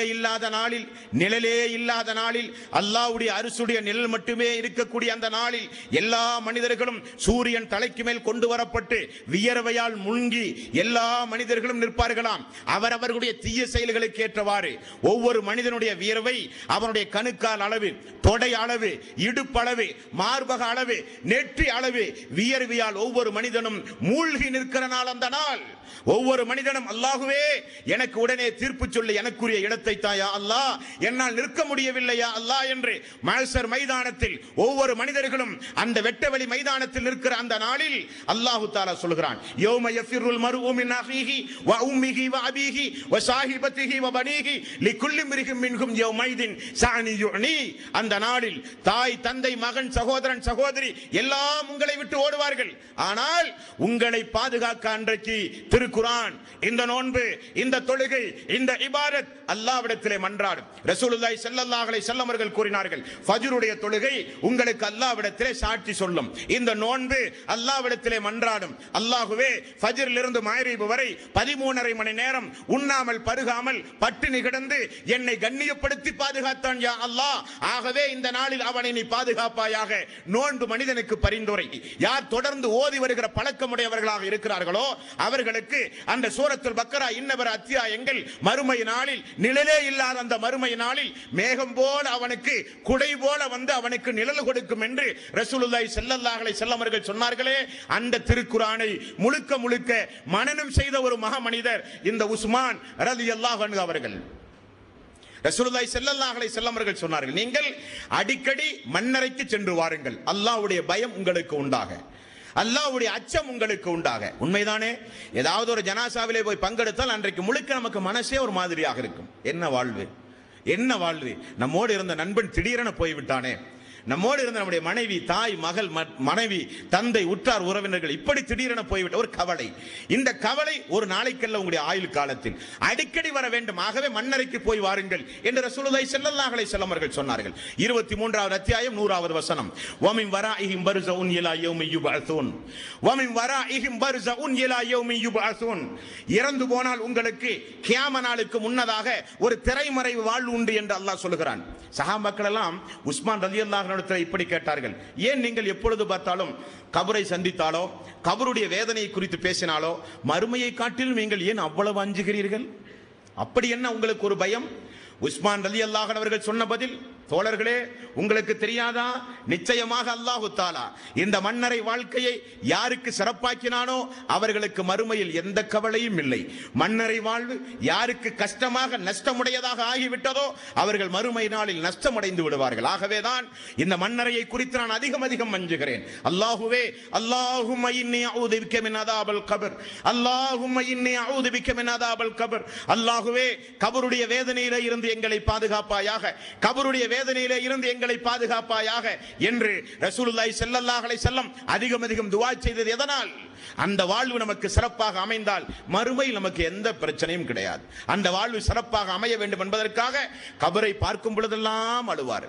இல்லாத நாளில் அல்லாஹ்வுடைய அரிசுடைய நிழல் மட்டுமே இருக்கக்கூடிய அந்த நாளில் எல்லா மனிதர்களும் சூரியன் தலைக்கு மேல் கொண்டு வரப்பட்டு வியர்வையால் முங்கி எல்லா மனிதர்களும் நிற்பார்களாம். அவரவர்களுடைய தீய செயல்களுக்கு ஏற்றவாறு ஒவ்வொரு மனிதனுடைய வியர்வை அவனுடைய கணுக்கால் அளவு, தொடை அளவு, இடுப்பளவு, மார்பக அளவு, நெற்றி அளவு வியர்வையால் ஒவ்வொரு மனிதனும் மூழ்கி நிற்கிற நாள் அந்த நாள். ஒவ்வொரு மனிதனும் அல்லாஹ்வே எனக்கு உடனே தீர்ப்பு சொல்லி எனக்குரிய இடத்தை தாயா அல்லாஹ், என்னால் நிற்க முடியவில்லையா அல்லாஹ் என்று மஹ்ஷர் மைதானத்தில் ஒவ்வொரு மனிதர்களும் அந்த வெட்டவெளி மைதானத்தில் இருக்கிற அந்த நாளில் அல்லாஹ் தஆலா சொல்கிறான், யௌம யஃபிருல் மர்உ மின் அஹீஹி வ உம்மிஹி வ அபீஹி வ ஸாஹிபத்திஹி வ பனீஹி லிகுல்லி இம்ரிஹின் மின்ஹும் யௌமைதின் ஸஅனி யுனி. அந்த நாளில் தாய், தந்தை, மகன், சகோதரன், சகோதரி எல்லாம் உங்களை விட்டு ஓடுவார்கள். ஆனால் உங்களை பாதுகாக்க அன்றைக்கு திருக்குர்ஆன், இந்த நோன்பு, இந்த தொழுகை, இந்த இபாதத் அல்லாஹ்விடத்திலே மன்றாடும். ரசூலுல்லாஹி ஸல்லல்லாஹு அலைஹி வஸல்லம் அவர்கள் கூறினார்கள், ஃபஜ்ருடைய தொழுகை உங்களுக்கு அல்லாஹ்விடத்திலே சாட்சி சொல்லும். இந்த நோன்பு அல்லாஹ்விடத்திலே மன்றாடும். அல்லாஹ்வே, ஃபஜ்ரிலிருந்து மக்ரிப் வரை 13.5 மணி நேரம் உண்ணாமல் பருகாமல் பட்டினி கிடந்து என்னை கண்ணியப்படுத்தி பாதுகாத்தான் யா அல்லாஹ். ஆகவே இந்த நாளில் அவனை நீ பாதுகாப்பாயாக. நோன்பு மனிதனுக்கு பரிந்துரை. யார் தொடர்ந்து ஓதி வருகிற பழக்கமுடையவர்களாக இருக்கிறார்களோ அவர்களுக்கு அந்த சூரத்துல் பக்கரா இன்னவர அத்தியாயங்கள் மறுமை நாளில், நிழலே இல்லாத அந்த மறுமை நாளில் மேகம் போல அவனுக்கு, குடை போல வந்து அவனுக்கு நிழல் கொடுக்கும் என்று ரசூலுல்லாஹி ஸல்லல்லாஹு அலைஹி வஸல்லம் அவர்கள் சொன்னார்களே. அந்த திருக்குர்ஆனை முழுக்க முழுக்க மனனம் செய்த ஒரு மகாமனிதர் இந்த உஸ்மான் ரலியல்லாஹு அன்ஹு அவர்கள். ரசூலுல்லாஹி ஸல்லல்லாஹு அலைஹி வஸல்லம் அவர்கள் சொன்னார்கள், நீங்கள் அடிக்கடி மண்ணறைக்கு சென்று வாருங்கள், அல்லாஹ்வுடைய பயம் உங்களுக்கு உண்டாக, அல்லாஹ்வுடைய அச்சம் உங்களுக்கு உண்டாக. உண்மைதானே? ஏதாவது ஒரு ஜனாசாவிலே போய் பங்கெடுத்தால் அன்றைக்கு முழுக்க நமக்கு மனசே ஒரு மாதிரியாக இருக்கும். என்ன வாழ்வு, என்ன வாழ்வு, நம்மோடு இருந்த நண்பன் திடீரென போய்விட்டானே, நம்மோடு இருந்த நம்முடைய மனைவி, தாய், மகள், மனைவி, தந்தை, உற்றார் உறவினர்கள் இப்படி திடீரென போய்விட்ட ஒரு கவலை. இந்த கவலை ஒரு நாளைக்கல்ல உங்களுடைய ஆயுள் காலத்தில் அடிக்கடி வர வேண்டும். ஆகவே மண்ணறைக்கு போய் வாருங்கள் என்று ரசூலுல்லாஹி ஸல்லல்லாஹு அலைஹி வஸல்லம் அவர்கள் சொன்னார்கள். 23வது அத்தியாயம் 100வது வசனம். வமின் வராஇஹிம் பர்ஸஉன் இலா யௌமி யுபஅஸூன். வமின் வராஇஹிம் பர்ஸஉன் இலா யௌமி யுபஅஸூன். இறந்து போனால் உங்களுக்கு கியாம நாளுக்கு முன்னதாக ஒரு திரைமறைவு வாழ்வு உண்டு என்று அல்லாஹ் சொல்கிறான். சஹாபாக்கள் எல்லாம் உஸ்மான் ரலியல்லாஹு இப்படி கேட்டார்கள், ஏன் நீங்கள் எப்பொழுது பார்த்தாலும் கபரை சந்தித்தாலோ கபருடைய வேதனையை குறித்து பேசினாலோ மறுமையை காட்டிலும் நீங்கள் ஏன் அவ்வளவு அஞ்சுகிறீர்கள்? அப்படி என்ன உங்களுக்கு ஒரு பயம்? உஸ்மான் ரலியல்லாஹு அன்ஹு அவர்கள் சொன்ன பதில், தோழர்களே உங்களுக்கு தெரியாதா, நிச்சயமாக அல்லாஹ் தஆலா இந்த மன்னரை வாழ்க்கையை யாருக்கு சிறப்பாக்கினானோ அவர்களுக்கு மறுமையில் எந்த கவலையும் இல்லை. மன்னரை வாழ்வு யாருக்கு கஷ்டமாக நஷ்டமுடையதாக ஆகிவிட்டதோ அவர்கள் மறுமை நாளில் நஷ்டமடைந்து விடுவார்கள். ஆகவேதான் இந்த மன்னரையை குறித்து நான் அதிகம் அதிகம் அஞ்சுகிறேன். அல்லாஹுவே, அல்லாஹும்ம இன்னி அஊது பிக்க மின் அதாபில் கபர், அல்லாஹும்ம இன்னி அஊது பிக்க மின் அதாபில் கபர். அல்லாஹுவே, கபருடைய வேதனையிலே இருந்து எங்களை பாதுகாப்பாயாக, கபருடைய வேதனையிலே இருந்து எங்களை பாதுகாப்பாயாக என்று ரசூலுல்லாஹி ஸல்லல்லாஹு அலைஹி வஸல்லம் அதிகம் அதிகம் துஆ செய்தது எதனால்? அந்த வாழ்வு நமக்கு சிறப்பாக அமைந்தால் மறுமையில் நமக்கு எந்த பிரச்சனையும் கிடையாது. அந்த வாழ்வு சிறப்பாக அமைய வேண்டும் என்பதற்காக கபரை பார்க்கும் பொழுதெல்லாம் அழுவார்.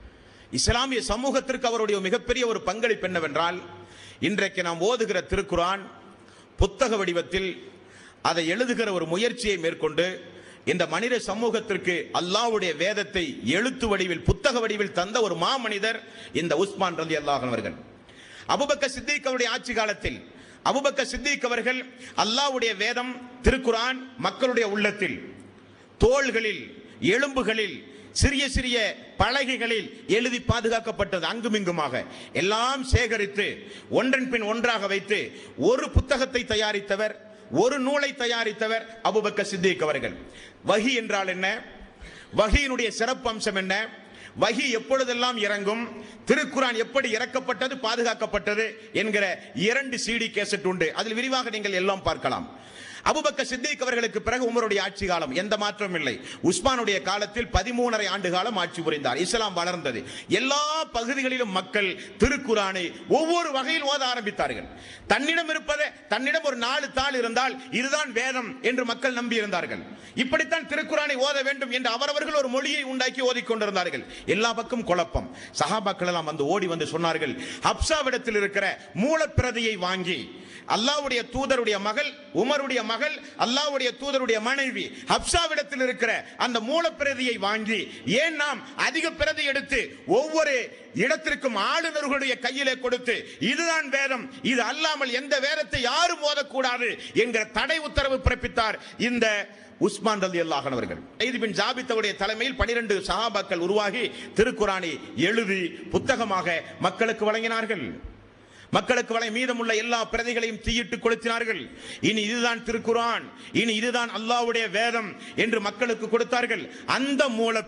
இஸ்லாமிய சமூகத்திற்கு அவருடைய மிகப்பெரிய ஒரு பங்களிப்பு என்னவென்றால், இன்றைக்கு நாம் ஓதுகிற திருக்குர்ஆன் புத்தக வடிவத்தில் அதை எழுதுகிற ஒரு முயற்சியை மேற்கொண்டு இந்த மனித சமூகத்திற்கு அல்லாஹ்வுடைய வேதத்தை எழுத்து வடிவில், புத்தக வடிவில் தந்த ஒரு மாமனிதர் இந்த உஸ்மான் ரலியல்லாஹு அன்ஹு அவர்கள். அபூபக்கர் சித்திக் அவருடைய ஆட்சி காலத்தில் அபூபக்கர் சித்திக் அவர்கள் அல்லாஹ்வுடைய வேதம் திருக்குர்ஆன் மக்களுடைய உள்ளத்தில், தோள்களில், எலும்புகளில், சிறிய சிறிய பலகைகளில் எழுதி பாதுகாக்கப்பட்டது. அங்குமிங்குமாக எல்லாம் சேகரித்து ஒன்றன் பின் ஒன்றாக வைத்து ஒரு புத்தகத்தை தயாரித்தவர், ஒரு நூலை தயாரித்தவர் அபூபக்கர் சித்திக் அவர்கள். வஹி என்றால் என்ன, வஹியினுடைய சிறப்பு அம்சம் என்ன, வஹி எப்பொழுதெல்லாம் இறங்கும், திருக்குர்ஆன் எப்படி இறக்கப்பட்டது, பாதுகாக்கப்பட்டது என்கிற 2 CD கேசட் உண்டு. அதில் விரிவாக நீங்கள் எல்லாம் பார்க்கலாம். அபூபக்கர் சித்திக் அவர்களுக்கு பிறகு உமருடைய ஆட்சி காலம், எந்த மாற்றமும் இல்லை. உஸ்மானுடைய காலத்தில் 13.5 ஆண்டு காலம் ஆட்சி புரிந்தார். இஸ்லாம் வளர்ந்தது. எல்லா பகுதிகளிலும் மக்கள் திருக்குர்ஆனை ஒவ்வொரு வகையில் ஓத ஆரம்பித்தார்கள். தன்னிடம் இருப்பதை, தன்னிடம் ஒரு 4 தாள் இருந்தால் இதுதான் வேதம் என்று மக்கள் நம்பி இருந்தார்கள். இப்படித்தான் திருக்குர்ஆனை ஓத வேண்டும் என்று அவரவர்கள் ஒரு மொழியை உண்டாக்கி ஓதிக்கொண்டிருந்தார்கள். எல்லா பக்கம் குழப்பம். சஹாபாக்கள் எல்லாம் வந்து ஓடி வந்து சொன்னார்கள், ஹப்சாவிடத்தில் இருக்கிற மூலப்பிரதியை வாங்கி, அல்லாஹ்வுடைய தூதருடைய மகள், உமருடைய மகள், அல்லாஹ்வுடைய தூதருடைய மனைவி ஹப்சாவிடத்தில் இருக்கிற அந்த மூலப்பிரதியை வாங்கி, ஏன் நாம் அதிக பிரதி எடுத்து ஒவ்வொரு இடத்திற்கும் ஆளுநர்களுடைய கையிலே கொடுத்து இதுதான் வேதம், இது அல்லாமல் எந்த வேதத்தை யாரும் ஓதக்கூடாது என்கிற தடை உத்தரவு பிறப்பித்தார் இந்த உஸ்மான் ரலியல்லாஹு அன்ஹு அவர்கள். ஸைத் பின் ஜாபித் அவருடைய தலைமையில் 12 சஹாபாக்கள் உருவாகி திருக்குர்ஆனை எழுதி புத்தகமாக மக்களுக்கு வழங்கினார்கள். மக்களுக்கு வரை மீதமுள்ள எல்லா பிரதிகளையும் தீயிட்டு கொளுத்தினார்கள். இனி இதுதான் திருக்குர்ஆன், இனி இதுதான் அல்லாஹ்வுடைய வேதம் என்று மக்களுக்கு கொடுத்தார்கள். அந்த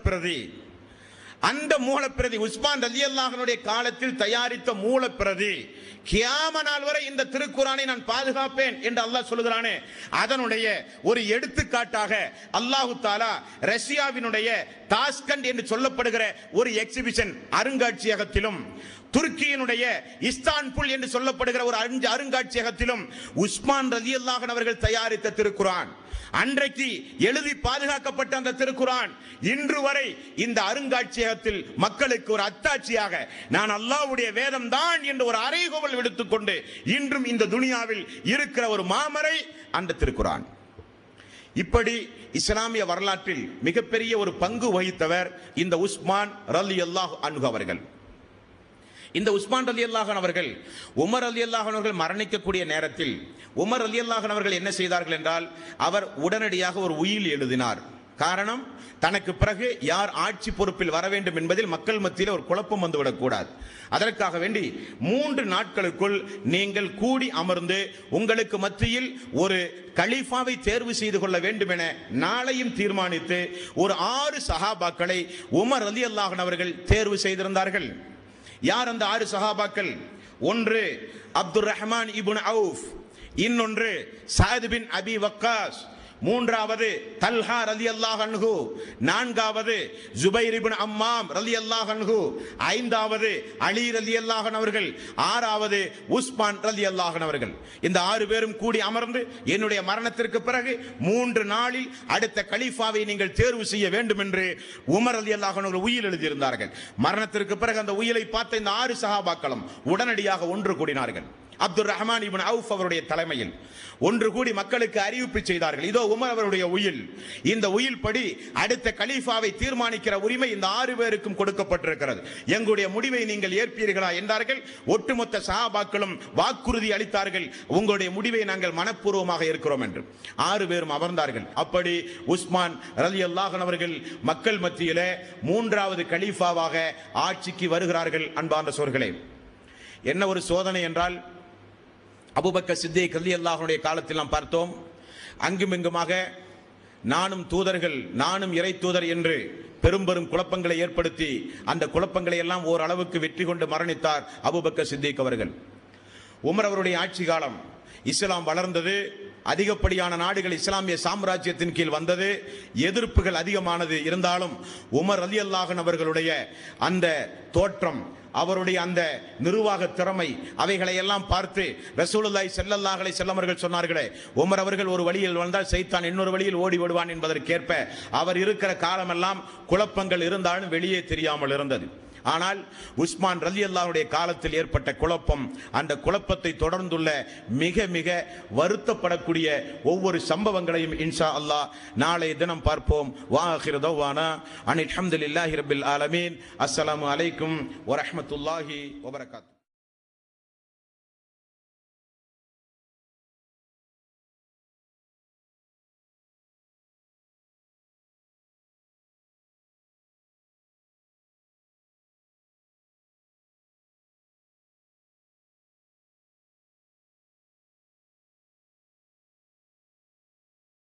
மூலப்பிரதி உஸ்மான் ரலியல்லாஹு அன்ஹுடைய காலத்தில் தயாரித்த மூலப்பிரதி கியாம நாள் வரை இந்த திருக்குர்ஆனை நான் பாதுகாப்பேன் என்று அல்லாஹ் சொல்லுகிறானே, அதனுடைய ஒரு எடுத்துக்காட்டாக அல்லாஹு தஆலா ரஷ்யாவினுடைய தாஸ்கண்ட் என்று சொல்லப்படுகிற ஒரு எக்ஸிபிஷன் அருங்காட்சியகத்திலும், துருக்கியினுடைய இஸ்தான்புல் என்று சொல்லப்படுகிற ஒரு அருங்காட்சியகத்திலும் உஸ்மான் ரலியல்லாஹு அன்ஹு அவர்கள் தயாரித்த திருக்குர்ஆன், அன்றைக்கு எழுதி பாதுகாக்கப்பட்ட அந்த திருக்குர்ஆன் இன்று வரை இந்த அருங்காட்சியகத்தில் மக்களுக்கு ஒரு அத்தாட்சியாக நான் அல்லாஹ்வுடைய வேதம் தான் என்று ஒரு அறைகோவல் விடுத்துக்கொண்டு இன்றும் இந்த துனியாவில் இருக்கிற ஒரு மாமரை அந்த திருக்குர்ஆன். இப்படி இஸ்லாமிய வரலாற்றில் மிகப்பெரிய ஒரு பங்கு வகித்தவர் இந்த உஸ்மான் ரலியல்லாஹு அன்ஹு அவர்கள். இந்த உஸ்மான் ரலியல்லாஹு அன்ஹு அவர்கள் உமர் ரலியல்லாஹு அன்ஹு அவர்கள் மரணிக்கக்கூடிய நேரத்தில் உமர் ரலியல்லாஹு அன்ஹு அவர்கள் என்ன செய்தார்கள் என்றால், அவர் உடனடியாக ஒரு உயில் எழுதினார். காரணம், தனக்கு பிறகு யார் ஆட்சி பொறுப்பில் வர வேண்டும் என்பதில் மக்கள் மத்தியில் ஒரு குழப்பம் வந்துவிடக் கூடாது. அதற்காக வேண்டி 3 நாட்களுக்குள் நீங்கள் கூடி அமர்ந்து உங்களுக்கு மத்தியில் ஒரு கலீஃபாவை தேர்வு செய்து கொள்ள வேண்டும் என நாளையும் தீர்மானித்து ஒரு 6 சஹாபாக்களை உமர் ரலியல்லாஹு அன்ஹு அவர்கள் தேர்வு செய்திருந்தார்கள். யார் அந்த 6 சஹாபாக்கள்? ஒன்று அப்துர் ரஹ்மான் இப்னு அவுஃப், இன்னொன்று சஅத் பின் அபி வக்காஸ், மூன்றாவது தல்ஹா ரலியல்லாஹு அன்ஹு, நான்காவது ஜுபைர் இப்னு அம்மாம் ரலியல்லாஹு அன்ஹு, ஐந்தாவது அலி ரலியல்லாஹு அன்ஹு அவர்கள், ஆறாவது உஸ்மான் ரலியல்லாஹு அன்ஹு அவர்கள். இந்த 6 பேரும் கூடி அமர்ந்து என்னுடைய மரணத்திற்கு பிறகு 3 நாளில் அடுத்த கலீஃபாவை நீங்கள் தேர்வு செய்ய வேண்டும் என்று உமர் ரலியல்லாஹு அன்ஹு உயில் எழுதியிருந்தார்கள். மரணத்திற்கு பிறகு அந்த உயிலை பார்த்த இந்த 6 சஹாபாக்களும் உடனடியாக ஒன்று கூடினார்கள். அப்துர் ரஹ்மான் இப்னு அவுஃப் அவருடைய தலைமையில் ஒன்று கூடி மக்களுக்கு அறிவிப்பு செய்தார்கள், இதோ உமர் அவருடைய உயில், இந்த உயில் படி அடுத்த கலீஃபாவை தீர்மானிக்கிற உரிமை இந்த 6 பேருக்கும் கொடுக்கப்பட்டிருக்கிறது, எங்களுடைய முடிவை நீங்கள் ஏற்பீர்களா என்றார்கள். ஒட்டுமொத்த சஹாபாக்களும் வாக்குறுதி அளித்தார்கள், உங்களுடைய முடிவை நாங்கள் மனப்பூர்வமாக இருக்கிறோம் என்று. 6 பேரும் அமர்ந்தார்கள். அப்படி உஸ்மான் ரலியல்லாஹு அன்ஹு அவர்கள் மக்கள் மத்தியிலே 3வது கலீஃபாவாக ஆட்சிக்கு வருகிறார்கள். அன்பார்ந்த சோர்களே, என்ன ஒரு சோதனை என்றால், அபூபக்கர் சித்திக் ரலியல்லாஹு அன்ஹுடைய காலத்தில் நாம் பார்த்தோம், அங்குமிங்குமாக நானும் தூதர்கள், நானும் இறை தூதர் என்று பெரும் குழப்பங்களை ஏற்படுத்தி அந்த குழப்பங்களை எல்லாம் ஓரளவுக்கு வெற்றி கொண்டு மரணித்தார் அபூபக்கர் சித்திக் அவர்கள். உமர் அவருடைய ஆட்சி காலம், இஸ்லாம் வளர்ந்தது, அதிகப்படியான நாடுகள் இஸ்லாமிய சாம்ராஜ்யத்தின் கீழ் வந்தது, எதிர்ப்புகள் அதிகமானது. இருந்தாலும் உமர் ரலியல்லாஹு அன்ஹு அவர்களுடைய அந்த தோற்றம், அவருடைய அந்த நிர்வாக திறமை, அவைகளை எல்லாம் பார்த்து ரசூலுல்லாஹி ஸல்லல்லாஹு அலைஹி வஸல்லம் அவர்கள் சொன்னார்களே, உமர் அவர்கள் ஒரு வழியில் வந்தால் சைத்தான் இன்னொரு வழியில் ஓடி விடுவான் என்பதற்கேற்ப அவர் இருக்கிற காலமெல்லாம் குழப்பங்கள் இருந்தாலும் வெளியே தெரியாமல் இருந்தது. ஆனால் உஸ்மான் ரலியல்லாஹு அன்ஹுடைய காலத்தில் ஏற்பட்ட குழப்பம், அந்த குழப்பத்தை தொடர்ந்துள்ள மிக மிக வருத்தப்படக்கூடிய ஒவ்வொரு சம்பவங்களையும் இன்ஷா அல்லாஹ் நாளைய தினம் பார்ப்போம். வாஹிரு தவானா அனில் ஹம்துலில்லாஹி ரப்பில் ஆலமீன். அஸ்ஸலாமு அலைக்கும் வரஹ்மத்துல்லாஹி வபரகாத்துஹு.